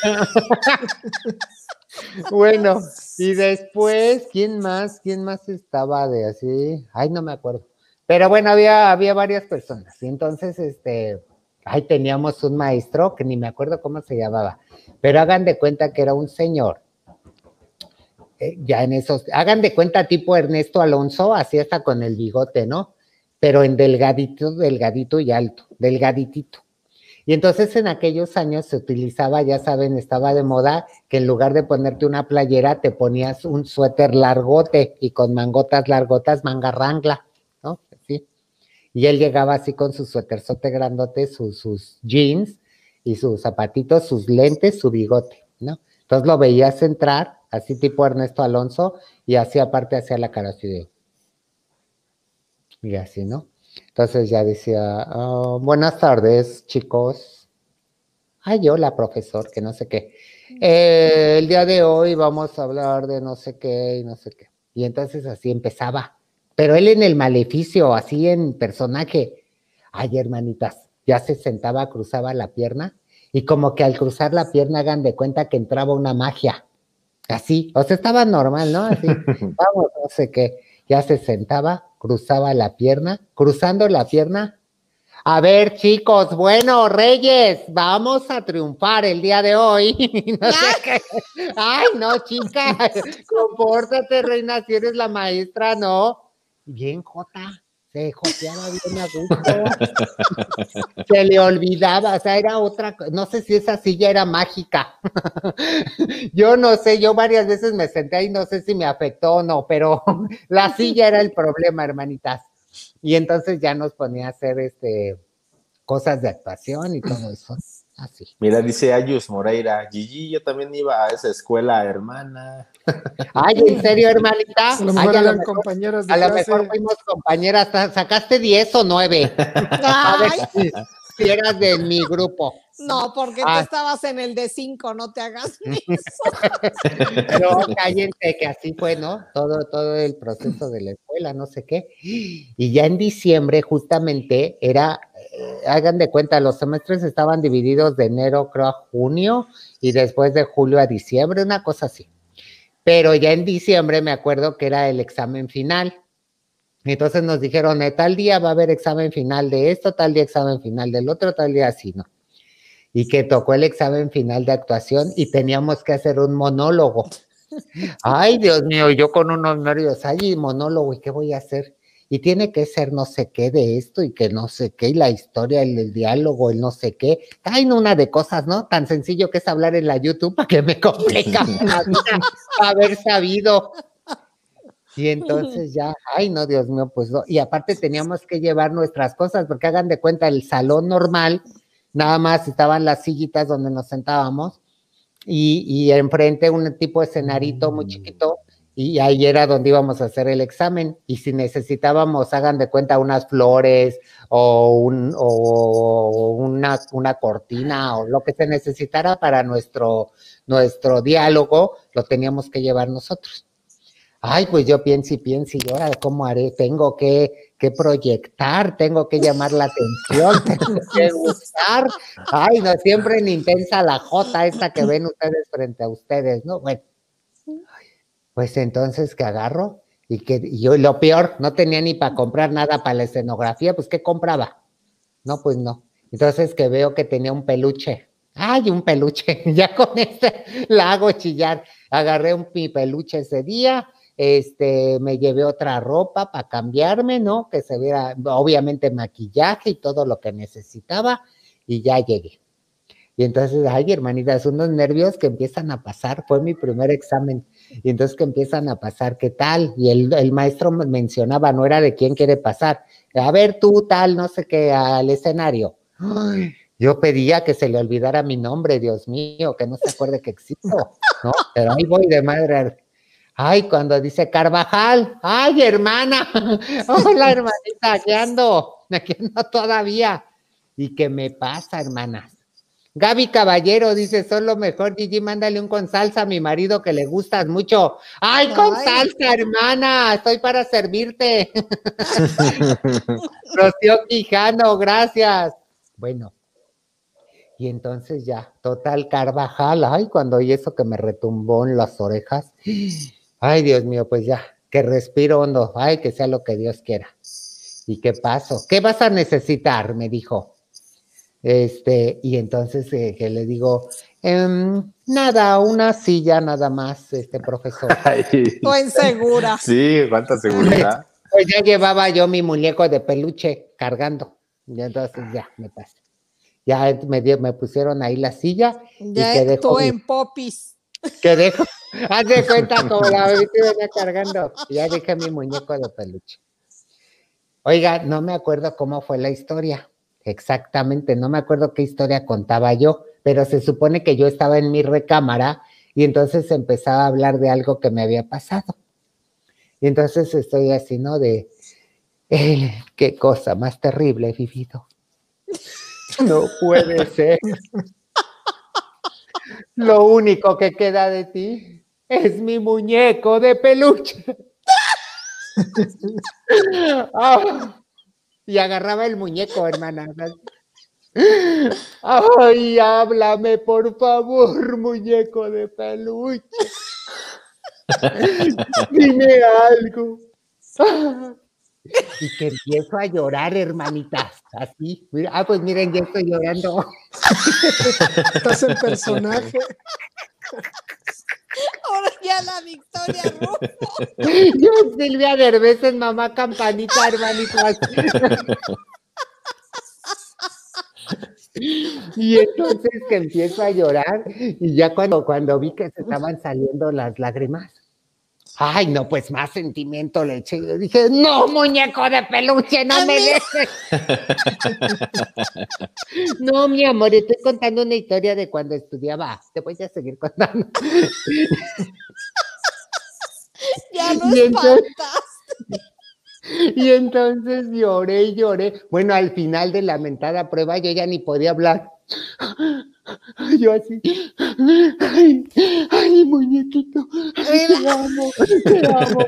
Bueno, y después, ¿quién más? ¿Quién más estaba de así? Ay, no me acuerdo. Pero bueno, había, había varias personas. Y entonces, este, ay, teníamos un maestro que ni me acuerdo cómo se llamaba. Pero hagan de cuenta que era un señor. Eh, ya en esos, hagan de cuenta tipo Ernesto Alonso, así hasta con el bigote, ¿no? Pero en delgadito, delgadito y alto, delgaditito. Y entonces en aquellos años se utilizaba, ya saben, estaba de moda que en lugar de ponerte una playera, te ponías un suéter largote y con mangotas largotas, manga rangla, ¿no? Sí. Y él llegaba así con su suéterzote grandote, sus, sus jeans y sus zapatitos, sus lentes, su bigote, ¿no? Entonces lo veías entrar, así tipo Ernesto Alonso, y así aparte hacía la cara así de... Y así, ¿no? Entonces ya decía, oh, buenas tardes, chicos. Ay, hola, profesor, que no sé qué. Eh, el día de hoy vamos a hablar de no sé qué y no sé qué. Y entonces así empezaba. Pero él en el maleficio, así en personaje. Ay, hermanitas, ya se sentaba, cruzaba la pierna y como que al cruzar la pierna hagan de cuenta que entraba una magia. Así, o sea, estaba normal, ¿no? Así, vamos, no sé qué. Ya se sentaba, cruzaba la pierna, cruzando la pierna. A ver, chicos, bueno, Reyes, vamos a triunfar el día de hoy. No sé qué. Ay, no, chica, compórtate, reina, si eres la maestra, ¿no? Bien, Jota, se joteaba bien a gusto. Se le olvidaba, o sea, era otra, no sé si esa silla era mágica. Yo no sé, yo varias veces me senté ahí, no sé si me afectó o no, pero la silla era el problema, hermanitas. Y entonces ya nos ponía a hacer este cosas de actuación y todo eso. Así. Mira, dice Ayus Moreira, Gigi, yo también iba a esa escuela, hermana. Ay, ¿en serio, hermanita? A lo mejor Ay, a eran lo mejor, compañeras de a lo clase. mejor fuimos compañeras, sacaste diez o nueve. A ver si, si eras de mi grupo. No, porque Ah. tú estabas en el de cinco, no te hagas eso. No, cállense, que así fue, ¿no? Todo, todo el proceso de la escuela, no sé qué. Y ya en diciembre, justamente, era, eh, hagan de cuenta, los semestres estaban divididos de enero, creo, a junio, y después de julio a diciembre, una cosa así. Pero ya en diciembre me acuerdo que era el examen final. Entonces nos dijeron, eh, tal día va a haber examen final de esto, tal día examen final del otro, tal día así, ¿no? Y que tocó el examen final de actuación y teníamos que hacer un monólogo. Ay, Dios mío, yo con unos nervios, ay, monólogo, ¿y qué voy a hacer? Y tiene que ser no sé qué de esto y que no sé qué, y la historia, el, el diálogo, el no sé qué. Ay, no, una de cosas, ¿no? Tan sencillo que es hablar en la YouTube, para que me complica la vida, haber sabido. Y entonces ya, ay, no, Dios mío, pues no. Y aparte teníamos que llevar nuestras cosas, porque hagan de cuenta, el salón normal, nada más estaban las sillitas donde nos sentábamos, y, y enfrente un tipo de escenarito muy chiquito, y ahí era donde íbamos a hacer el examen, y si necesitábamos, hagan de cuenta, unas flores, o, un, o una, una cortina, o lo que se necesitara para nuestro, nuestro diálogo, lo teníamos que llevar nosotros. Ay, pues yo pienso y pienso, y ahora cómo haré, tengo que, que proyectar, tengo que llamar la atención, tengo que gustar. Ay, no, siempre en intensa la J esta que ven ustedes frente a ustedes, ¿no? Bueno, pues entonces que agarro, y que y yo, lo peor, no tenía ni para comprar nada para la escenografía, pues ¿qué compraba? No, pues no. Entonces que veo que tenía un peluche. Ay, un peluche, ya con este la hago chillar. Agarré un mi peluche ese día. Este, me llevé otra ropa para cambiarme, ¿no? Que se viera, obviamente, maquillaje y todo lo que necesitaba, y ya llegué. Y entonces, ay, hermanitas, unos nervios que empiezan a pasar, fue mi primer examen, y entonces que empiezan a pasar, ¿qué tal? Y el, el maestro mencionaba, no era de quién quiere pasar, a ver tú tal, no sé qué, al escenario. Ay, yo pedía que se le olvidara mi nombre, Dios mío, que no se acuerde que existo, ¿no? Pero ahí voy de madre. Ay, cuando dice Carvajal, ay, hermana, hola, hermanita, aquí ando, aquí ando todavía. ¿Y qué me pasa, hermanas? Gaby Caballero dice, son lo mejor, Gigi, mándale un con salsa a mi marido que le gustas mucho. ¡Ay, con ay. salsa, hermana! Estoy para servirte. Rocío Quijano, gracias. Bueno, y entonces ya, total Carvajal, ay, cuando oí eso que me retumbó en las orejas, ay, Dios mío, pues ya, que respiro hondo, ay, que sea lo que Dios quiera. ¿Y qué pasó? ¿Qué vas a necesitar? Me dijo. Este, y entonces eh, que le digo, ehm, nada, una silla nada más, este profesor. Estoy segura. Sí, cuánta seguridad. Pues ya llevaba yo mi muñeco de peluche cargando, y entonces ya me pasé. ya me, me pusieron ahí la silla. Ya y quedé tú en popis. Que dejo, haz de cuenta como la bebé que venía cargando. Ya dejé mi muñeco de peluche. Oiga, no me acuerdo cómo fue la historia. Exactamente, no me acuerdo qué historia contaba yo, pero se supone que yo estaba en mi recámara y entonces empezaba a hablar de algo que me había pasado. Y entonces estoy así, ¿no? De, eh, qué cosa más terrible he vivido. No puede ser. Lo único que queda de ti es mi muñeco de peluche. Oh, y agarraba el muñeco, hermana. Ay, háblame, por favor, muñeco de peluche. Dime algo. Y que empiezo a llorar, hermanitas, así. Ah, pues miren, ya estoy llorando. Estás en personaje. Ahora ya la Victoria Rufo. Yo, Silvia Derbez en Mamá Campanita, hermanitas. Y entonces que empiezo a llorar y ya cuando, cuando vi que se estaban saliendo las lágrimas, ay, no, pues más sentimiento le eché. Yo dije, no, muñeco de peluche, no me dejes. No, mi amor, estoy contando una historia de cuando estudiaba. Te voy a seguir contando. Ya no espantas. Y entonces lloré y lloré. Bueno, al final de la mentada prueba yo ya ni podía hablar. Yo así, ay, ay, muñequito, ay, te amo, te amo.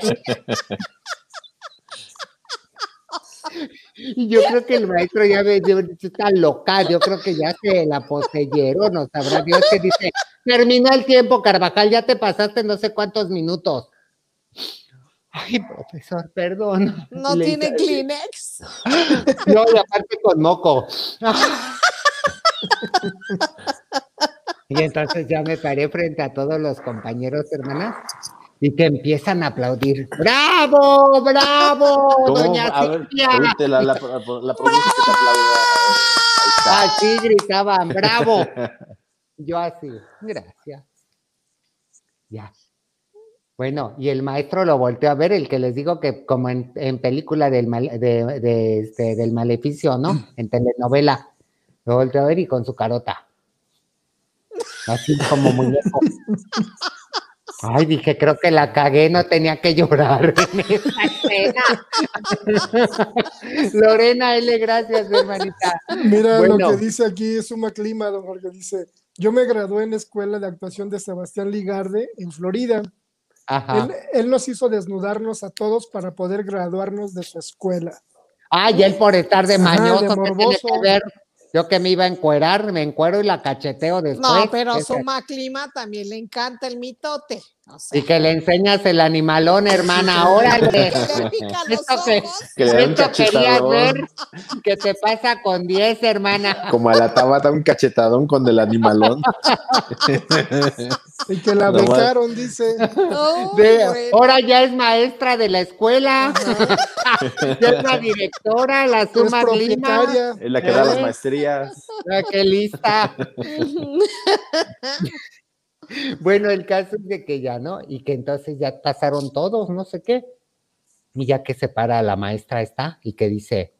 Y yo creo que el maestro ya me dio, está loca, yo creo que ya se la poseyeron, no sabrá Dios, que dice, terminó el tiempo, Carvajal, ya te pasaste no sé cuántos minutos. Ay, profesor, perdón. ¿No Le tiene hice... Kleenex? No, y aparte con moco. Y entonces ya me paré frente a todos los compañeros, hermanas, y que empiezan a aplaudir. ¡Bravo, bravo, doña Silvia! La, la, la, la provincia que te aplauda. Así gritaban, ¡bravo! Yo así, gracias. Ya. Bueno, y el maestro lo volteó a ver, el que les digo que como en, en película del, mal, de, de, este, del Maleficio, ¿no? En telenovela, lo volteó a ver y con su carota. Así como muñeco. Ay, dije, creo que la cagué, no tenía que llorar en esa escena. Lorena L, gracias, hermanita. Mira bueno. lo que dice aquí, Suma Clima, don Jorge, dice, yo me gradué en la Escuela de Actuación de Sebastián Ligarde en Florida. Él, él nos hizo desnudarnos a todos para poder graduarnos de su escuela. Ah, y él por estar de mañoso, Ajá, de ¿qué tiene que ver? Yo que me iba a encuerar, me encuero y la cacheteo después. No, pero Suma Clima también le encanta el mitote. O sea. Y que le enseñas el animalón, hermana, órale. Que le pica los esto ojos. que, que le esto querías ver, que te pasa con diez, hermana. Como a la Tabata un cachetadón con el animalón. Y que la no becaron, más. Dice. Oh, de, bueno. Ahora ya es maestra de la escuela. Ya es la directora, la Suma Clima. Es la que da las maestrías. La que lista. Bueno, el caso es de que ya, ¿no? Y que entonces ya pasaron todos, no sé qué. Y ya que se para la maestra esta y que dice,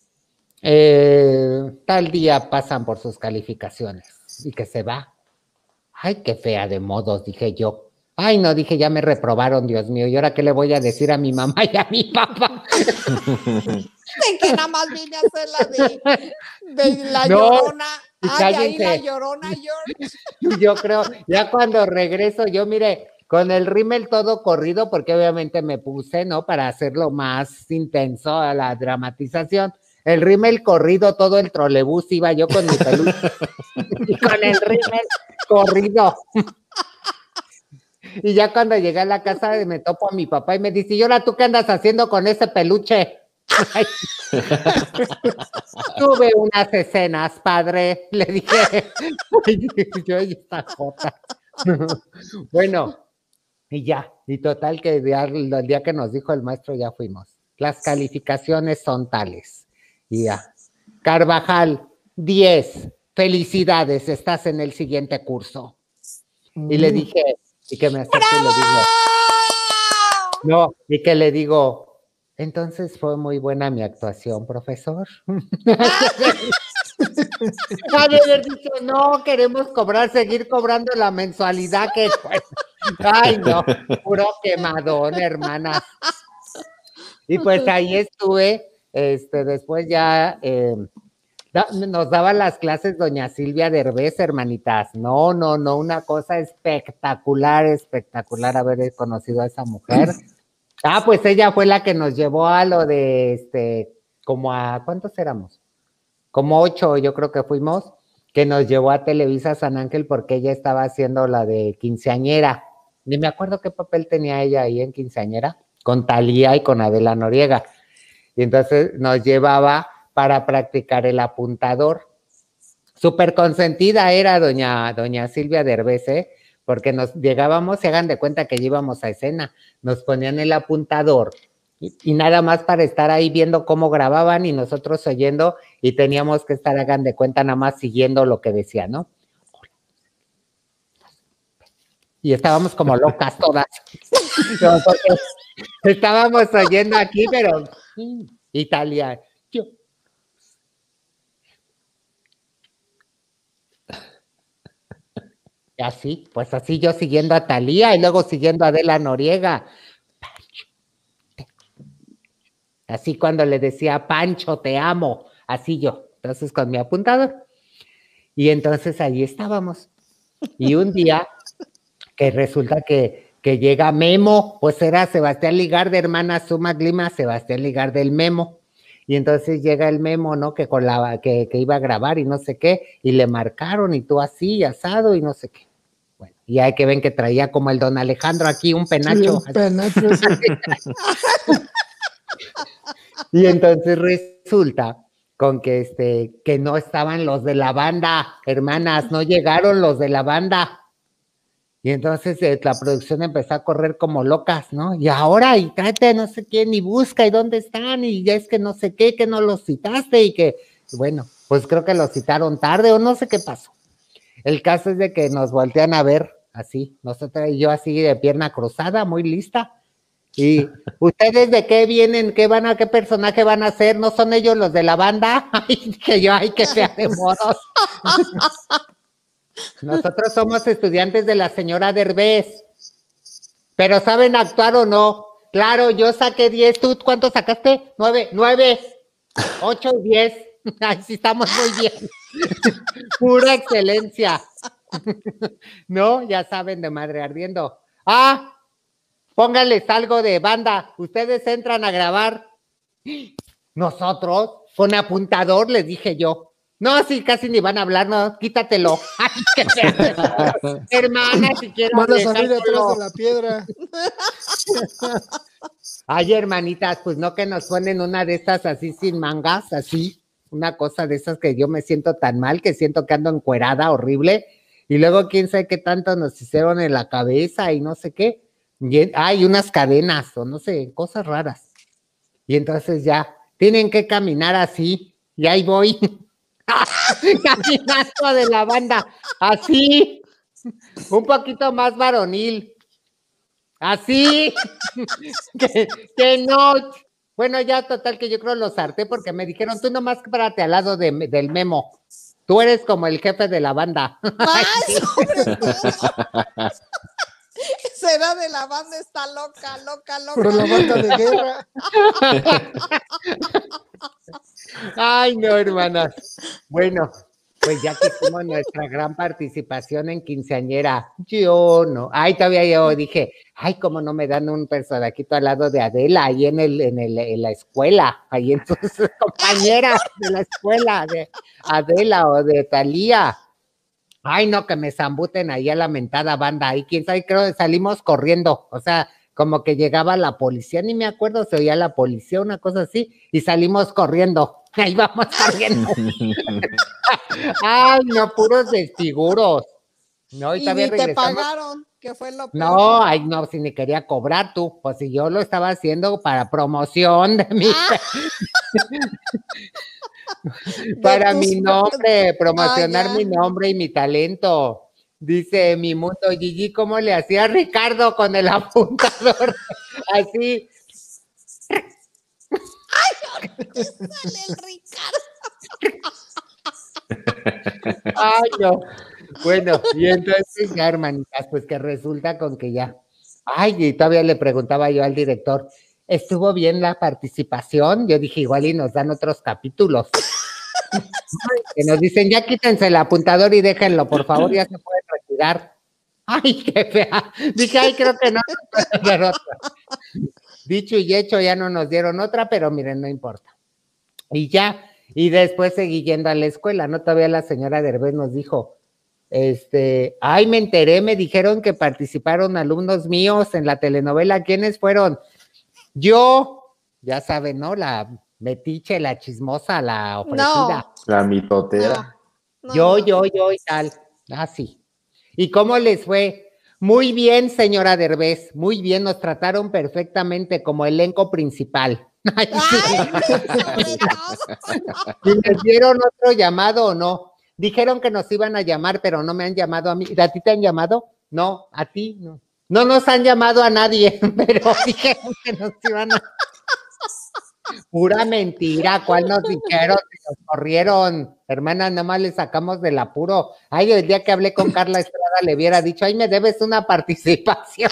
eh, tal día pasan por sus calificaciones. Y que se va. Ay, qué fea de modos, dije yo. Ay, no, dije, ya me reprobaron, Dios mío. ¿Y ahora qué le voy a decir a mi mamá y a mi papá? De que nada más vine a hacer la de, de la no, llorona. Ay, ahí la llorona, George. Yo creo, ya cuando regreso, yo mire, con el rímel todo corrido, porque obviamente me puse, ¿no? Para hacerlo más intenso a la dramatización. El rímel corrido, todo el trolebús iba yo con mi peluche. Y con el rímel corrido. Y ya cuando llegué a la casa me topo a mi papá y me dice, ¿y ahora tú qué andas haciendo con ese peluche? Tuve unas escenas, padre, le dije. Yo y esta jota. Bueno, y ya, y total que el día, el día que nos dijo el maestro ya fuimos. Las calificaciones son tales. Y ya. Carvajal, diez. felicidades, estás en el siguiente curso. Mm. Y le dije, y que me acerco y le digo, no, y que le digo, entonces fue muy buena mi actuación, profesor. Ha de haber dicho, no, queremos cobrar, seguir cobrando la mensualidad que pues, ay no, puro quemadón, hermanas. Y pues ahí estuve, este, después ya eh, da, nos daba las clases doña Silvia Derbez, hermanitas. No, no, no, una cosa espectacular, espectacular haber conocido a esa mujer. Ah, pues ella fue la que nos llevó a lo de, este, como a, ¿cuántos éramos? Como ocho, yo creo que fuimos, que nos llevó a Televisa San Ángel porque ella estaba haciendo la de quinceañera. Ni me acuerdo qué papel tenía ella ahí en quinceañera, con Thalía y con Adela Noriega. Y entonces nos llevaba para practicar el apuntador. Súper consentida era doña, doña Silvia Derbez, ¿eh? Porque nos llegábamos, se hagan de cuenta que íbamos a escena, nos ponían el apuntador y, y nada más para estar ahí viendo cómo grababan y nosotros oyendo y teníamos que estar, hagan de cuenta, nada más siguiendo lo que decía, ¿no? Y estábamos como locas todas. No, estábamos oyendo aquí, pero Italia. Yo. Y así, pues así yo siguiendo a Thalía y luego siguiendo a Adela Noriega. Pancho. Así cuando le decía, Pancho, te amo. Así yo. Entonces con mi apuntador. Y entonces ahí estábamos. Y un día que resulta que, que llega Memo, pues era Sebastián Ligar de Hermana Suma Glima, Sebastián Ligar del Memo. Y entonces llega el Memo, ¿no? Que, con la, que, que iba a grabar y no sé qué, y le marcaron y tú así, asado y no sé qué. Bueno, y hay que ven que traía como el don Alejandro aquí un penacho. Sí, un penacho. Y entonces resulta con que, este, que no estaban los de la banda, hermanas, no llegaron los de la banda. Y entonces eh, la producción empezó a correr como locas, ¿no? Y ahora, y tráete no sé quién, y busca, y dónde están, y ya es que no sé qué, que no los citaste, y que, bueno, pues creo que los citaron tarde, o no sé qué pasó. El caso es de que nos voltean a ver, así, nosotros y yo así de pierna cruzada, muy lista, y ¿ustedes de qué vienen? ¿Qué van a, qué personaje van a hacer? ¿No son ellos los de la banda? Ay, que yo, ay, que fea de modos. Nosotros somos estudiantes de la señora Derbez, pero ¿saben actuar o no? Claro, yo saqué diez, ¿tú cuánto sacaste? Nueve, nueve, ocho y diez. Ay, sí, estamos muy bien. Pura excelencia. No, ya saben, de madre ardiendo. Ah, pónganles algo de banda, ustedes entran a grabar. Nosotros, con apuntador, les dije yo. No, sí, casi ni van a hablar, no, quítatelo. Ay, qué fea. Hermana, si quiero. Van a salir detrás de la piedra. Ay, hermanitas, pues no que nos ponen una de estas así sin mangas, así, una cosa de esas que yo me siento tan mal, que siento que ando encuerada, horrible, y luego quién sabe qué tanto nos hicieron en la cabeza y no sé qué. Y hay unas cadenas o no sé, cosas raras. Y entonces ya, tienen que caminar así, y ahí voy. Caminazo de la banda, así, un poquito más varonil, así, que, que no, bueno, ya total que yo creo los harté porque me dijeron, tú nomás párate al lado de, del Memo, tú eres como el jefe de la banda. ¡Ay, sobre todo! Será de la banda, está loca, loca, loca. Pero la banda de guerra. Ay, no, hermanas. Bueno, pues ya que hicimos nuestra gran participación en quinceañera, yo no. Ay, todavía yo dije, ay, cómo no me dan un personajito al lado de Adela, ahí en el, en el, en la escuela, ahí en sus compañeras de la escuela, de Adela o de Thalía. Ay, no, que me zambuten ahí a la mentada banda, ahí quién sabe, creo que salimos corriendo, o sea, como que llegaba la policía, ni me acuerdo, se oía la policía, una cosa así, y salimos corriendo, ahí vamos corriendo. Ay, no, puros desfiguros. No, y, y ni te pagaron, que fue lo peor. No, ay, no, si ni quería cobrar tú, pues si yo lo estaba haciendo para promoción de mi... Ah. Para mi nombre, promocionar ah, mi nombre y mi talento. Dice mi mundo, Gigi, ¿cómo le hacía Ricardo con el apuntador? Así. ¡Ay, sale el Ricardo! Ay, no. Bueno, y entonces ya, hermanitas, pues que resulta con que ya. Ay, y todavía le preguntaba yo al director, ¿estuvo bien la participación? Yo dije, igual y nos dan otros capítulos. Que nos dicen, ya quítense el apuntador y déjenlo, por favor, ya se pueden retirar. Ay, qué fea. Dije, ay, creo que no nos pueden dar otra. Dicho y hecho, ya no nos dieron otra, pero miren, no importa. Y ya, y después seguí yendo a la escuela, ¿no? Todavía la señora Derbez nos dijo, este, ay, me enteré, me dijeron que participaron alumnos míos en la telenovela. ¿Quiénes fueron? Yo, ya saben, ¿no? La metiche, la chismosa, la ofrecida. No. La mitotera. No, no, yo, no. yo, yo y tal. Ah, sí. ¿Y cómo les fue? Muy bien, señora Derbez, muy bien, nos trataron perfectamente como elenco principal. Ay, sí. Ay, ¿Y les dieron otro llamado o no? Dijeron que nos iban a llamar, pero no me han llamado a mí. ¿A ti te han llamado? No, a ti no. No nos han llamado a nadie, pero dijeron que nos iban a... Pura mentira, ¿cuál nos dijeron? Nos corrieron, hermana, nada más le sacamos del apuro. Ay, el día que hablé con Carla Estrada le hubiera dicho, ay, me debes una participación.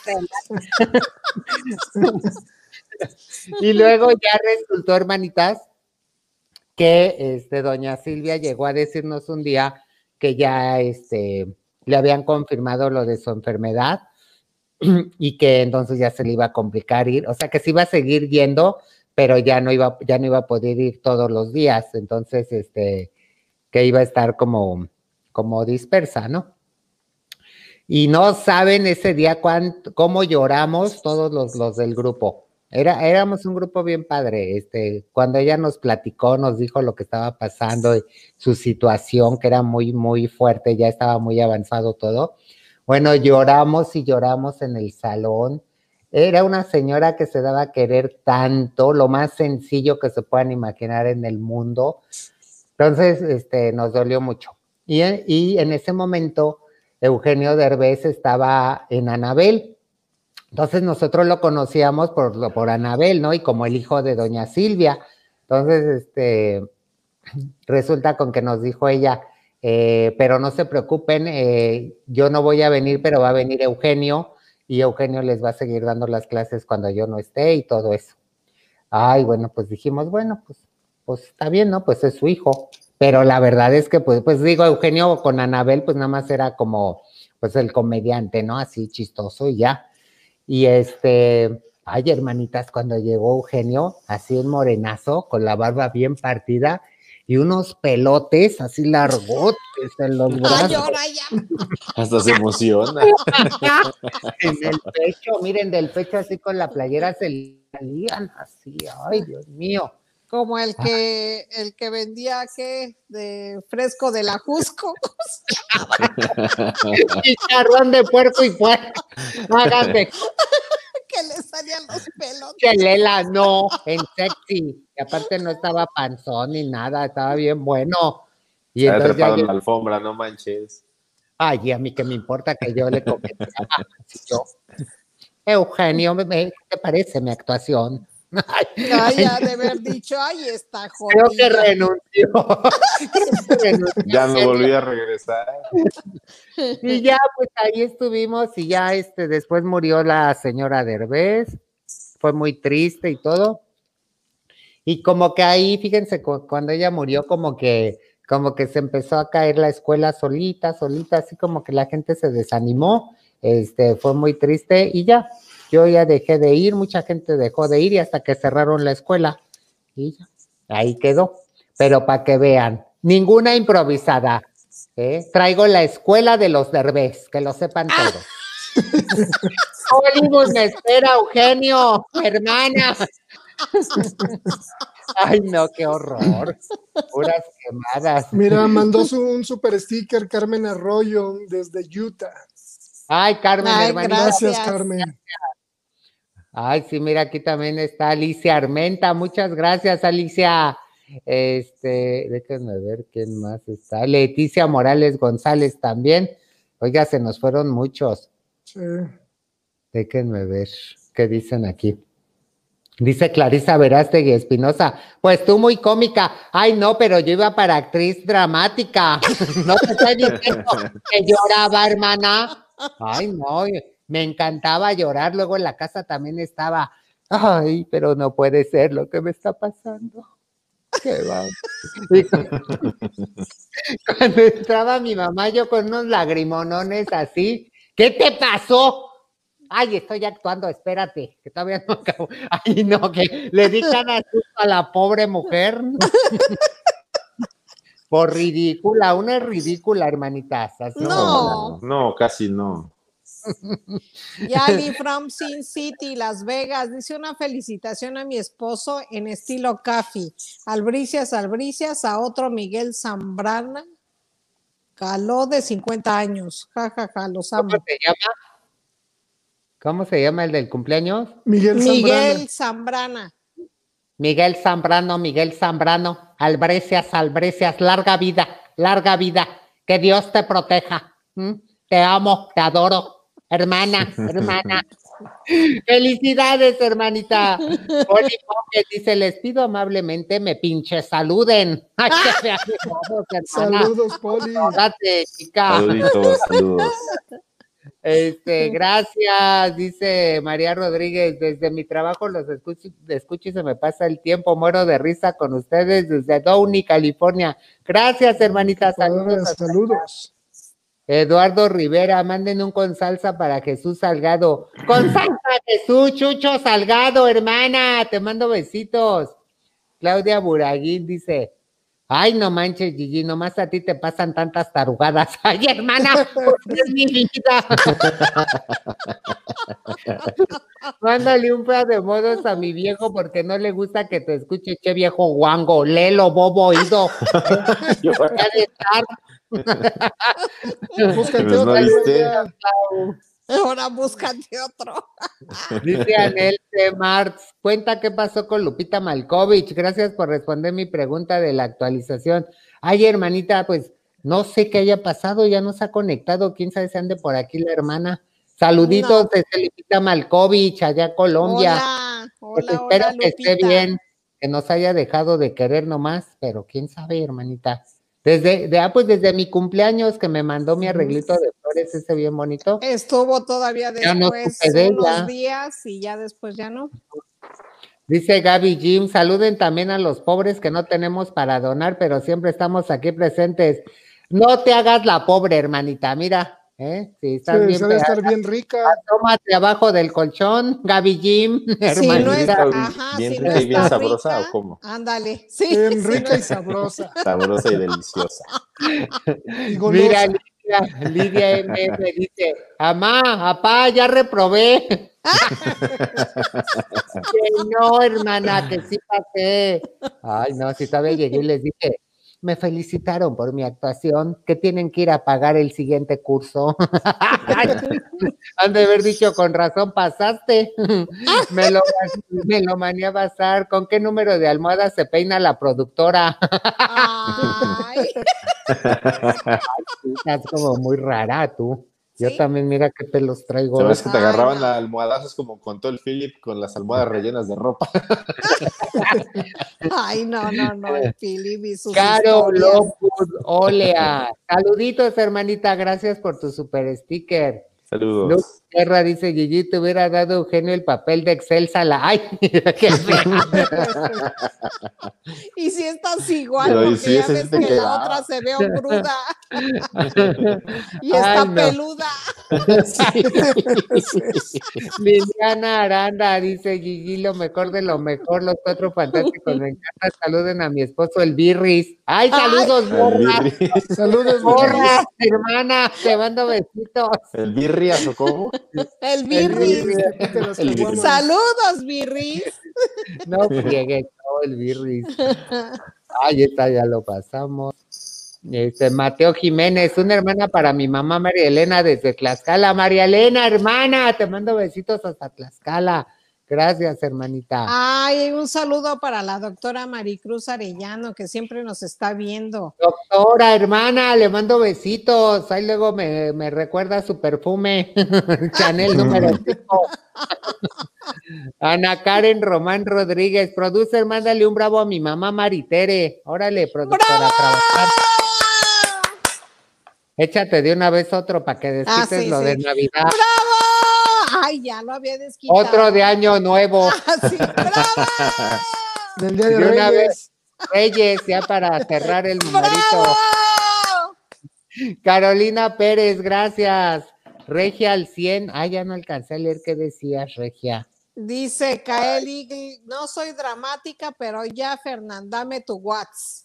Y luego ya resultó, hermanitas, que este, doña Silvia llegó a decirnos un día que ya este, le habían confirmado lo de su enfermedad y que entonces ya se le iba a complicar ir, o sea, que se iba a seguir yendo, pero ya no iba, ya no iba a poder ir todos los días, entonces, este, que iba a estar como, como dispersa, ¿no? Y no saben ese día cuánto, cómo lloramos todos los, los del grupo. Era, éramos un grupo bien padre, este, cuando ella nos platicó, nos dijo lo que estaba pasando, su situación, que era muy, muy fuerte, ya estaba muy avanzado todo. Bueno, lloramos y lloramos en el salón. Era una señora que se daba a querer tanto, lo más sencillo que se puedan imaginar en el mundo. Entonces, este, nos dolió mucho. Y, y en ese momento, Eugenio Derbez estaba en Anabel. Entonces, nosotros lo conocíamos por, por Anabel, ¿no? Y como el hijo de doña Silvia. Entonces, este, resulta con que nos dijo ella, eh, pero no se preocupen, eh, yo no voy a venir, pero va a venir Eugenio, y Eugenio les va a seguir dando las clases cuando yo no esté y todo eso. Ay, bueno, pues dijimos, bueno, pues, pues está bien, ¿no? Pues es su hijo. Pero la verdad es que, pues, pues digo, Eugenio con Anabel, pues nada más era como, pues el comediante, ¿no? Así chistoso y ya. Y este, ay, hermanitas, cuando llegó Eugenio, así un morenazo, con la barba bien partida, y unos pelotes así largotes en los brazos. Ay, ahora ya. Hasta se emociona. En el pecho, miren, del pecho así con la playera se salían así, ay, Dios mío. Como el que, el que vendía, ¿qué? De fresco de la Jusco. Chicharrón de puerco y puerco. Hágate. Que le salían los pelos. Chelela, no, en sexy. Y aparte no estaba panzón ni nada, estaba bien bueno. Y Había entonces trepado ya en la alfombra, no manches. ay, a mí que me importa que yo le coqueteaba. Yo, Eugenio, ¿qué te parece mi actuación? Ay, ay, ya de haber dicho, ay, está jodida. Creo que renunció. Creo que renunció. Ya no volví a regresar. Y ya, pues ahí estuvimos y ya este, después murió la señora Derbez. Fue muy triste y todo. Y como que ahí, fíjense, cuando ella murió, como que, como que se empezó a caer la escuela solita, solita, así como que la gente se desanimó. Este, fue muy triste y ya. Yo ya dejé de ir, mucha gente dejó de ir y hasta que cerraron la escuela. Y ya, ahí quedó. Pero para que vean, ninguna improvisada. ¿eh? Traigo la escuela de los Derbez, que lo sepan todos. Hollywood me espera, Eugenio, hermana. Ay, no, qué horror. Puras quemadas. Mira, mandó su, un super sticker Carmen Arroyo desde Utah. Ay, Carmen, Ay, hermanita. Gracias, Carmen. Ay, sí, mira, aquí también está Alicia Armenta. Muchas gracias, Alicia. Este, déjenme ver quién más está. Leticia Morales González también. Oiga, se nos fueron muchos. Sí. Déjenme ver qué dicen aquí. Dice Clarisa Verástegui Espinosa, pues tú muy cómica. Ay, no, pero yo iba para actriz dramática. No te estoy diciendo que lloraba, hermana. Ay, no, me encantaba llorar. Luego en la casa también estaba, ay, pero no puede ser lo que me está pasando. Qué va. Cuando entraba mi mamá, yo con unos lagrimonones así, ¿qué te pasó? Ay, estoy actuando, espérate, que todavía no acabo. Ay, no, que le di cada susto a la pobre mujer. Por ridícula, una es ridícula, hermanitas. Así No. No, no, casi no. Yali from Sin City, Las Vegas, dice una felicitación a mi esposo en estilo Café. Albricias, albricias, a otro Miguel Zambrana, caló de cincuenta años. Ja, ja, ja, los amo. ¿Cómo se llama? ¿Cómo se llama el del cumpleaños? Miguel Zambrana. Miguel Zambrana. Miguel Zambrano, Miguel Zambrano, albrecias, albrecias, larga vida, larga vida, que Dios te proteja. ¿Mm? Te amo, te adoro. Hermana, hermana. Felicidades, hermanita. Poli Pocket dice, les pido amablemente me pinche saluden. Ay, qué fea que todos, hermana. Saludos, Poli. Date, chica. Saluditos, saludos. Este, gracias, dice María Rodríguez, desde mi trabajo los escucho, escucho y se me pasa el tiempo, muero de risa con ustedes desde Downey, California. Gracias, hermanita, saludos. Saludos. Eduardo Rivera, manden un con salsa para Jesús Salgado. Con salsa, Jesús, Chucho Salgado, hermana, te mando besitos. Claudia Buraguín dice, ay, no manches, Gigi, nomás a ti te pasan tantas tarugadas. Ay, hermana, es mi vida. Mándale un par de modos a mi viejo porque no le gusta que te escuche, che viejo guango, lelo, bobo, oído. Ya de estar. Búscate Pues no otra. viste. Ahora búscate otro. Dice Anel C. Marx, cuenta qué pasó con Lupita Malkovich. Gracias por responder mi pregunta de la actualización. Ay, hermanita, pues no sé qué haya pasado, ya no se ha conectado. Quién sabe si ande por aquí la hermana. Saluditos No. desde Lupita Malkovich, allá en Colombia. Hola, Pues hola, espero hola, que Lupita. esté bien, que nos haya dejado de querer nomás, pero quién sabe, hermanita. Desde, de, ah, pues desde mi cumpleaños que me mandó mi arreglito de flores, ese bien bonito. Estuvo todavía Ya no después supe de unos ella. días y ya después ya no. Dice Gaby Jim, saluden también a los pobres que no tenemos para donar, pero siempre estamos aquí presentes. No te hagas la pobre, hermanita, mira, ¿eh? Si estás Sí, bien se debe pegada, estar bien rica. tómate abajo del colchón, Gaby Jim, Si no hermanita. es, Rica, ajá, bien si rica no y bien está sabrosa, rica, ¿o cómo? ándale, sí. Bien sí, rica no- y sabrosa. Sabrosa y deliciosa. Y golosa. Mira, Lidia, Lidia M M dice, amá, apá, ya reprobé. Que no, hermana, que sí pasé. Ay, no, si todavía llegué y les dije, me felicitaron por mi actuación, que tienen que ir a pagar el siguiente curso. Han de haber dicho, con razón pasaste. me lo, me lo mané a basar. ¿Con qué número de almohada se peina la productora? Ay, Estás como muy rara tú. Yo ¿sí? también, mira qué pelos traigo. ¿Sabes que te Ay, agarraban no. a almohadazos como contó el Philip con las almohadas rellenas de ropa? Ay, no, no, no, el Philip y sus Caro historias. Lopus, Olea. Saluditos, hermanita, gracias por tu super sticker. Saludos. Luz Guerra dice, Gigi, te hubiera dado Eugenio el papel de Excel Sala. Ay, qué fea. Y si estás igual, Pero, y porque sí, ya ese ves sí te que la quedaba. otra se ve hombruda y está Ay, no. peluda. Liliana Aranda dice, Gigi, lo mejor de lo mejor, los cuatro fantásticos, me encanta, saluden a mi esposo, el Birris. Ay, saludos, El borra, birri, Saludos, borra, hermana, te mando besitos. el birrias, ¿o cómo? El Birris. Birris. Quítate las El caguamas. Saludos, Birris. No friegues, no, el Birris. Ay, esta ya lo pasamos. Este, Mateo Jiménez, una hermana para mi mamá María Elena desde Tlaxcala. María Elena, hermana, te mando besitos hasta Tlaxcala. Gracias, hermanita. Ay, un saludo para la doctora Maricruz Arellano, que siempre nos está viendo. Doctora, hermana, le mando besitos. Ahí luego me, me recuerda su perfume. Chanel número cinco. Ana Karen Román Rodríguez, producer, mándale un bravo a mi mamá Maritere. Órale, productora, ¡Bravo! a trabajar. Échate de una vez otro para que desquites Ah, sí, lo sí. de Navidad. ¡Bravo! Ay, ya lo había desquitado. Otro de Año Nuevo. Ah, sí, ¡bravo! Del Día de, De una Reyes. vez, Reyes, ya para cerrar el numerito. ¡Bravo! Carolina Pérez, gracias. Regia al cien. Ah, ya no alcancé a leer qué decías, Regia. Dice Kael Eagle, no soy dramática, pero ya, Fernanda, dame tu WhatsApp.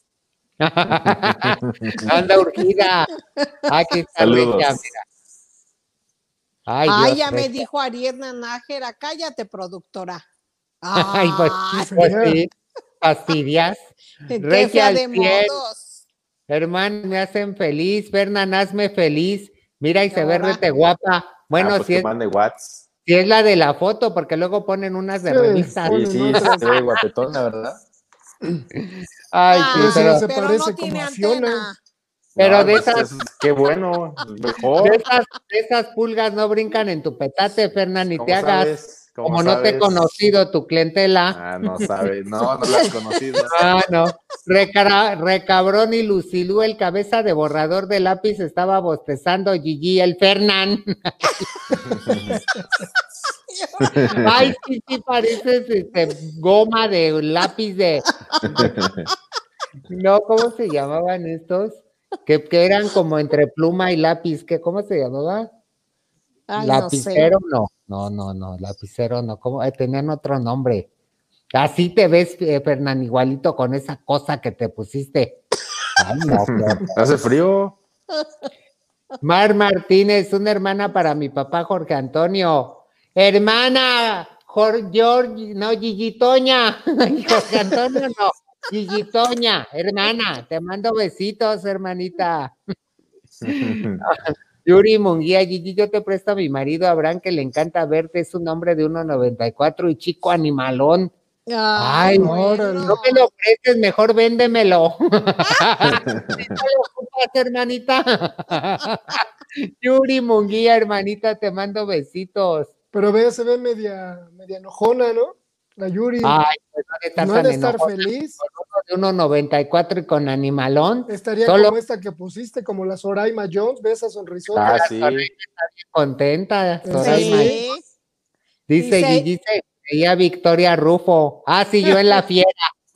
Anda urgida. Aquí está Saludos. Regia, mira. Ay, Ay, Dios, ya me Regia. dijo Ariadna Nájera, cállate, productora. Ay, pues, Ay, pues sí, fastidias. qué Regia fea al de cien. modos. Hermano, me hacen feliz. Fernan, hazme feliz. Mira, y se ve Ahora. rete guapa. Bueno, Ah, pues si, que es, mande Whats. si es la de la foto, porque luego ponen unas de Sí, revistas. pon- Sí, Ponen sí, otras. se ve guapetona, ¿verdad? Ay, sí, Ay, pero, se pero parece no como tiene a Fiona. antena. pero No, de, pues, esas, es- qué bueno, de, mejor. esas, de esas pulgas no brincan en tu petate, Fernan, ni te ¿Cómo hagas. sabes? ¿Cómo Como no te he sabes? conocido tu clientela. Ah, no sabes, no, no la has conocido. Ah, no. Recara, recabrón y Lucilú, el cabeza de borrador de lápiz, estaba bostezando Gigi, el Fernan. Ay, sí, sí, pareces este, goma de lápiz de. No, ¿cómo se llamaban estos? Que, que eran como entre pluma y lápiz, ¿qué, ¿cómo se llamaba? Ay, Lapicero, no sé. no, no, no, no, lapicero, no, ¿cómo? Eh, tenían otro nombre. Así te ves, eh, Fernán, igualito con esa cosa que te pusiste. Ay, no, qué horror. ¿Hace frío? Mar Martínez, una hermana para mi papá Jorge Antonio. Hermana, Jorge, George, no, Gigitoña. Jorge Antonio, no. Gigitoña, hermana, te mando besitos, hermanita. Yuri Munguía, Gigi, yo te presto a mi marido Abraham, que le encanta verte, es un hombre de uno noventa y cuatro y chico animalón. Ay, Ay, bueno. no me lo prestes, mejor véndemelo. Si no lo ocupas, hermanita. Yuri Munguía, hermanita, te mando besitos. Pero ve, se ve media, media enojona, ¿no? La Yuri. Ay, pues no de estar no ha tan de estar enojona, feliz. con uno de uno noventa y cuatro y con animalón. Estaría Solo como esta que pusiste, como la Soraima Jones, ve esa sonrisota. Ah, sí. contenta. Sí. Soraima. Sí. Dice Dice- Gigi, se veía Victoria Rufo. Ah, sí, yo en la fiera.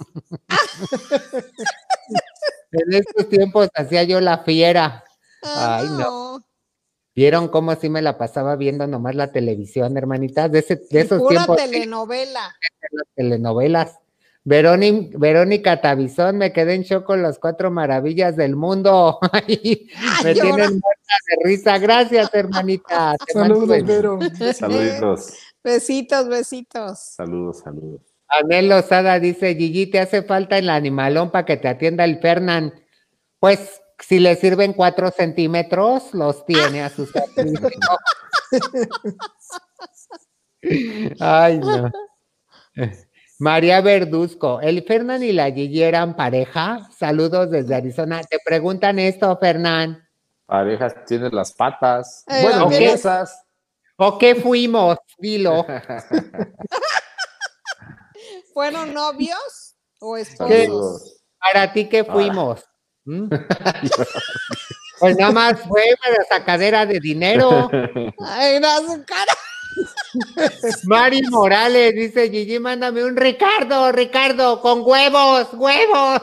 En estos tiempos hacía yo la fiera. Ay, no. no. ¿Vieron cómo así me la pasaba viendo nomás la televisión, hermanitas? De, ese, de esos Pura tiempos telenovela. de las telenovelas. Veróni- Verónica Tavizón, me quedé en shock con las cuatro maravillas del mundo. Ay, me Ay, tienen ahora- muerta de risa. Gracias, hermanita. Te mando Saludos, besos. Vero. Saluditos. Besitos, besitos. Saludos, saludos. Anel Lozada dice, Gigi, te hace falta el animalón para que te atienda el Fernan. Pues, si le sirven cuatro centímetros, los tiene a sus servicio. Ay, no. María Verduzco, ¿el Fernan y la Gigi eran pareja? Saludos desde Arizona. Te preguntan esto, Fernan. Parejas, tienes las patas. Eh, bueno, ni tienes- esas. ¿O qué fuimos? Dilo. ¿Fueron novios o esposos? Saludos. ¿Para ti qué fuimos? ¿Mm? Pues nada más fue para sacadera de dinero. Ay, era su cara. Mari Morales dice, Gigi, mándame un Ricardo, Ricardo, con huevos, huevos.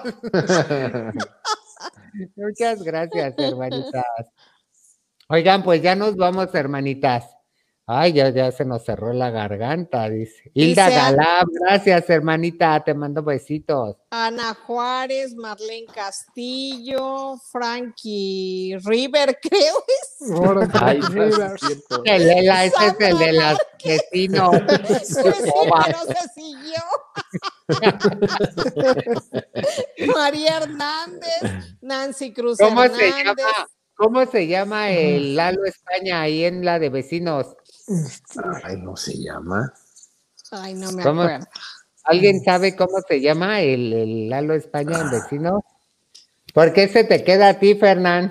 Muchas gracias, hermanitas. Oigan, pues ya nos vamos, hermanitas. Ay, ya, ya se nos cerró la garganta, dice. Hilda Dice- Galán, gracias, hermanita, te mando besitos. Ana Juárez, Marlene Castillo, Frankie River, creo es. Ahora, Ay, no, es Rivers. cierto. El Lela, ese es el de las vecinos. Pues sí, pero se siguió. María Hernández, Nancy Cruz ¿Cómo se Hernández. llama? ¿Cómo se llama el Lalo España ahí en la de vecinos? Ay, no se llama. Ay, no me ¿Cómo? acuerdo. ¿Alguien sabe cómo se llama el, el Lalo España en vecino? ¿Por qué se te queda a ti, Fernán?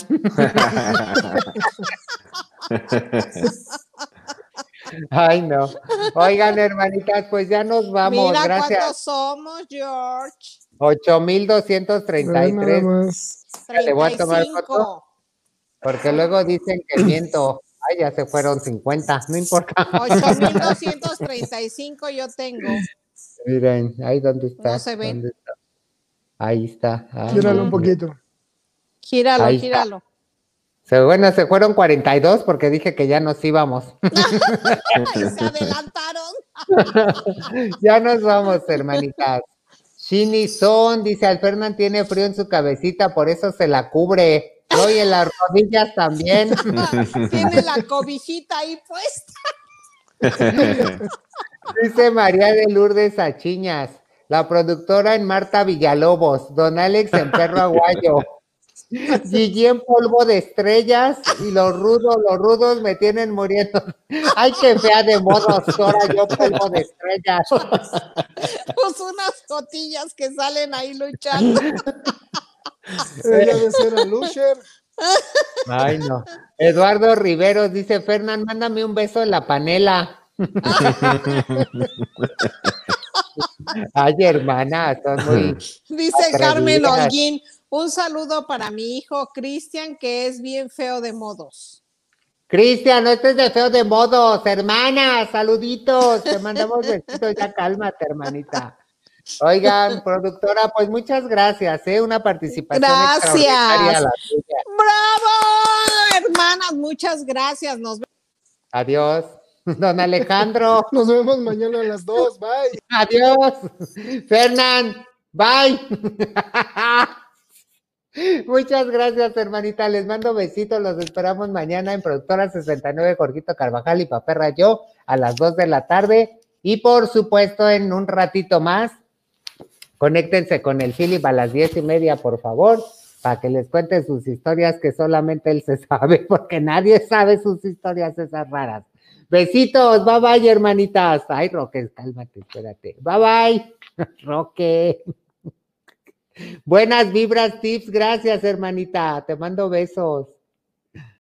Ay, no. Oigan, hermanitas, pues ya nos vamos. Mira Gracias. cuántos somos, George. ocho mil doscientos treinta y tres. Nada más. Le voy a tomar foto treinta y cinco. porque luego dicen que miento. Ay, ya se fueron cincuenta, no importa. ocho mil doscientos treinta y cinco yo tengo. Miren, ahí donde está. No se ve. ¿Dónde está? Ahí está. Ay, Gíralo un Dios mío. poquito. Gíralo, Ahí está. gíralo. Se, bueno, se fueron cuarenta y dos porque dije que ya nos íbamos. Ay, se adelantaron. Ya nos vamos, hermanitas. Shini Son, dice, al Fernán tiene frío en su cabecita, por eso se la cubre. No, y en las rodillas también. Tiene la cobijita ahí puesta. Dice María de Lourdes Achiñas, la productora en Marta Villalobos, Don Alex en Perro Aguayo, Gigi en Polvo de Estrellas y los rudos, los rudos me tienen muriendo. Ay, qué fea de modos, ahora yo polvo de estrellas. Pues unas cotillas que salen ahí luchando. Ella de ser a Lusher. Ay, no. Eduardo Riveros dice, Fernán, mándame un beso en la panela. Ay, hermana, son muy... Dice atrevidas. Carmen Holguín, un saludo para mi hijo Cristian, que es bien feo de modos. Cristian, no estés de feo de modos, hermana, saluditos, te mandamos besitos, ya cálmate, hermanita. Oigan, productora, pues muchas gracias, ¿eh? Una participación Gracias. extraordinaria la tuya. ¡Bravo! Hermanas, muchas gracias. Nos vemos. Adiós. Don Alejandro, Nos vemos mañana a las dos. Bye. adiós. Fernán, bye. Muchas gracias, hermanita. Les mando besitos. Los esperamos mañana en Productora sesenta y nueve, Jorgito Carvajal y Paperra Yo a las dos de la tarde. Y por supuesto, en un ratito más, conéctense con el Philip a las diez y media, por favor, para que les cuente sus historias que solamente él se sabe, porque nadie sabe sus historias esas raras. Besitos, bye bye, hermanitas. Ay, Roque, cálmate, espérate. Bye bye, Roque. Buenas vibras, tips, gracias, hermanita. Te mando besos.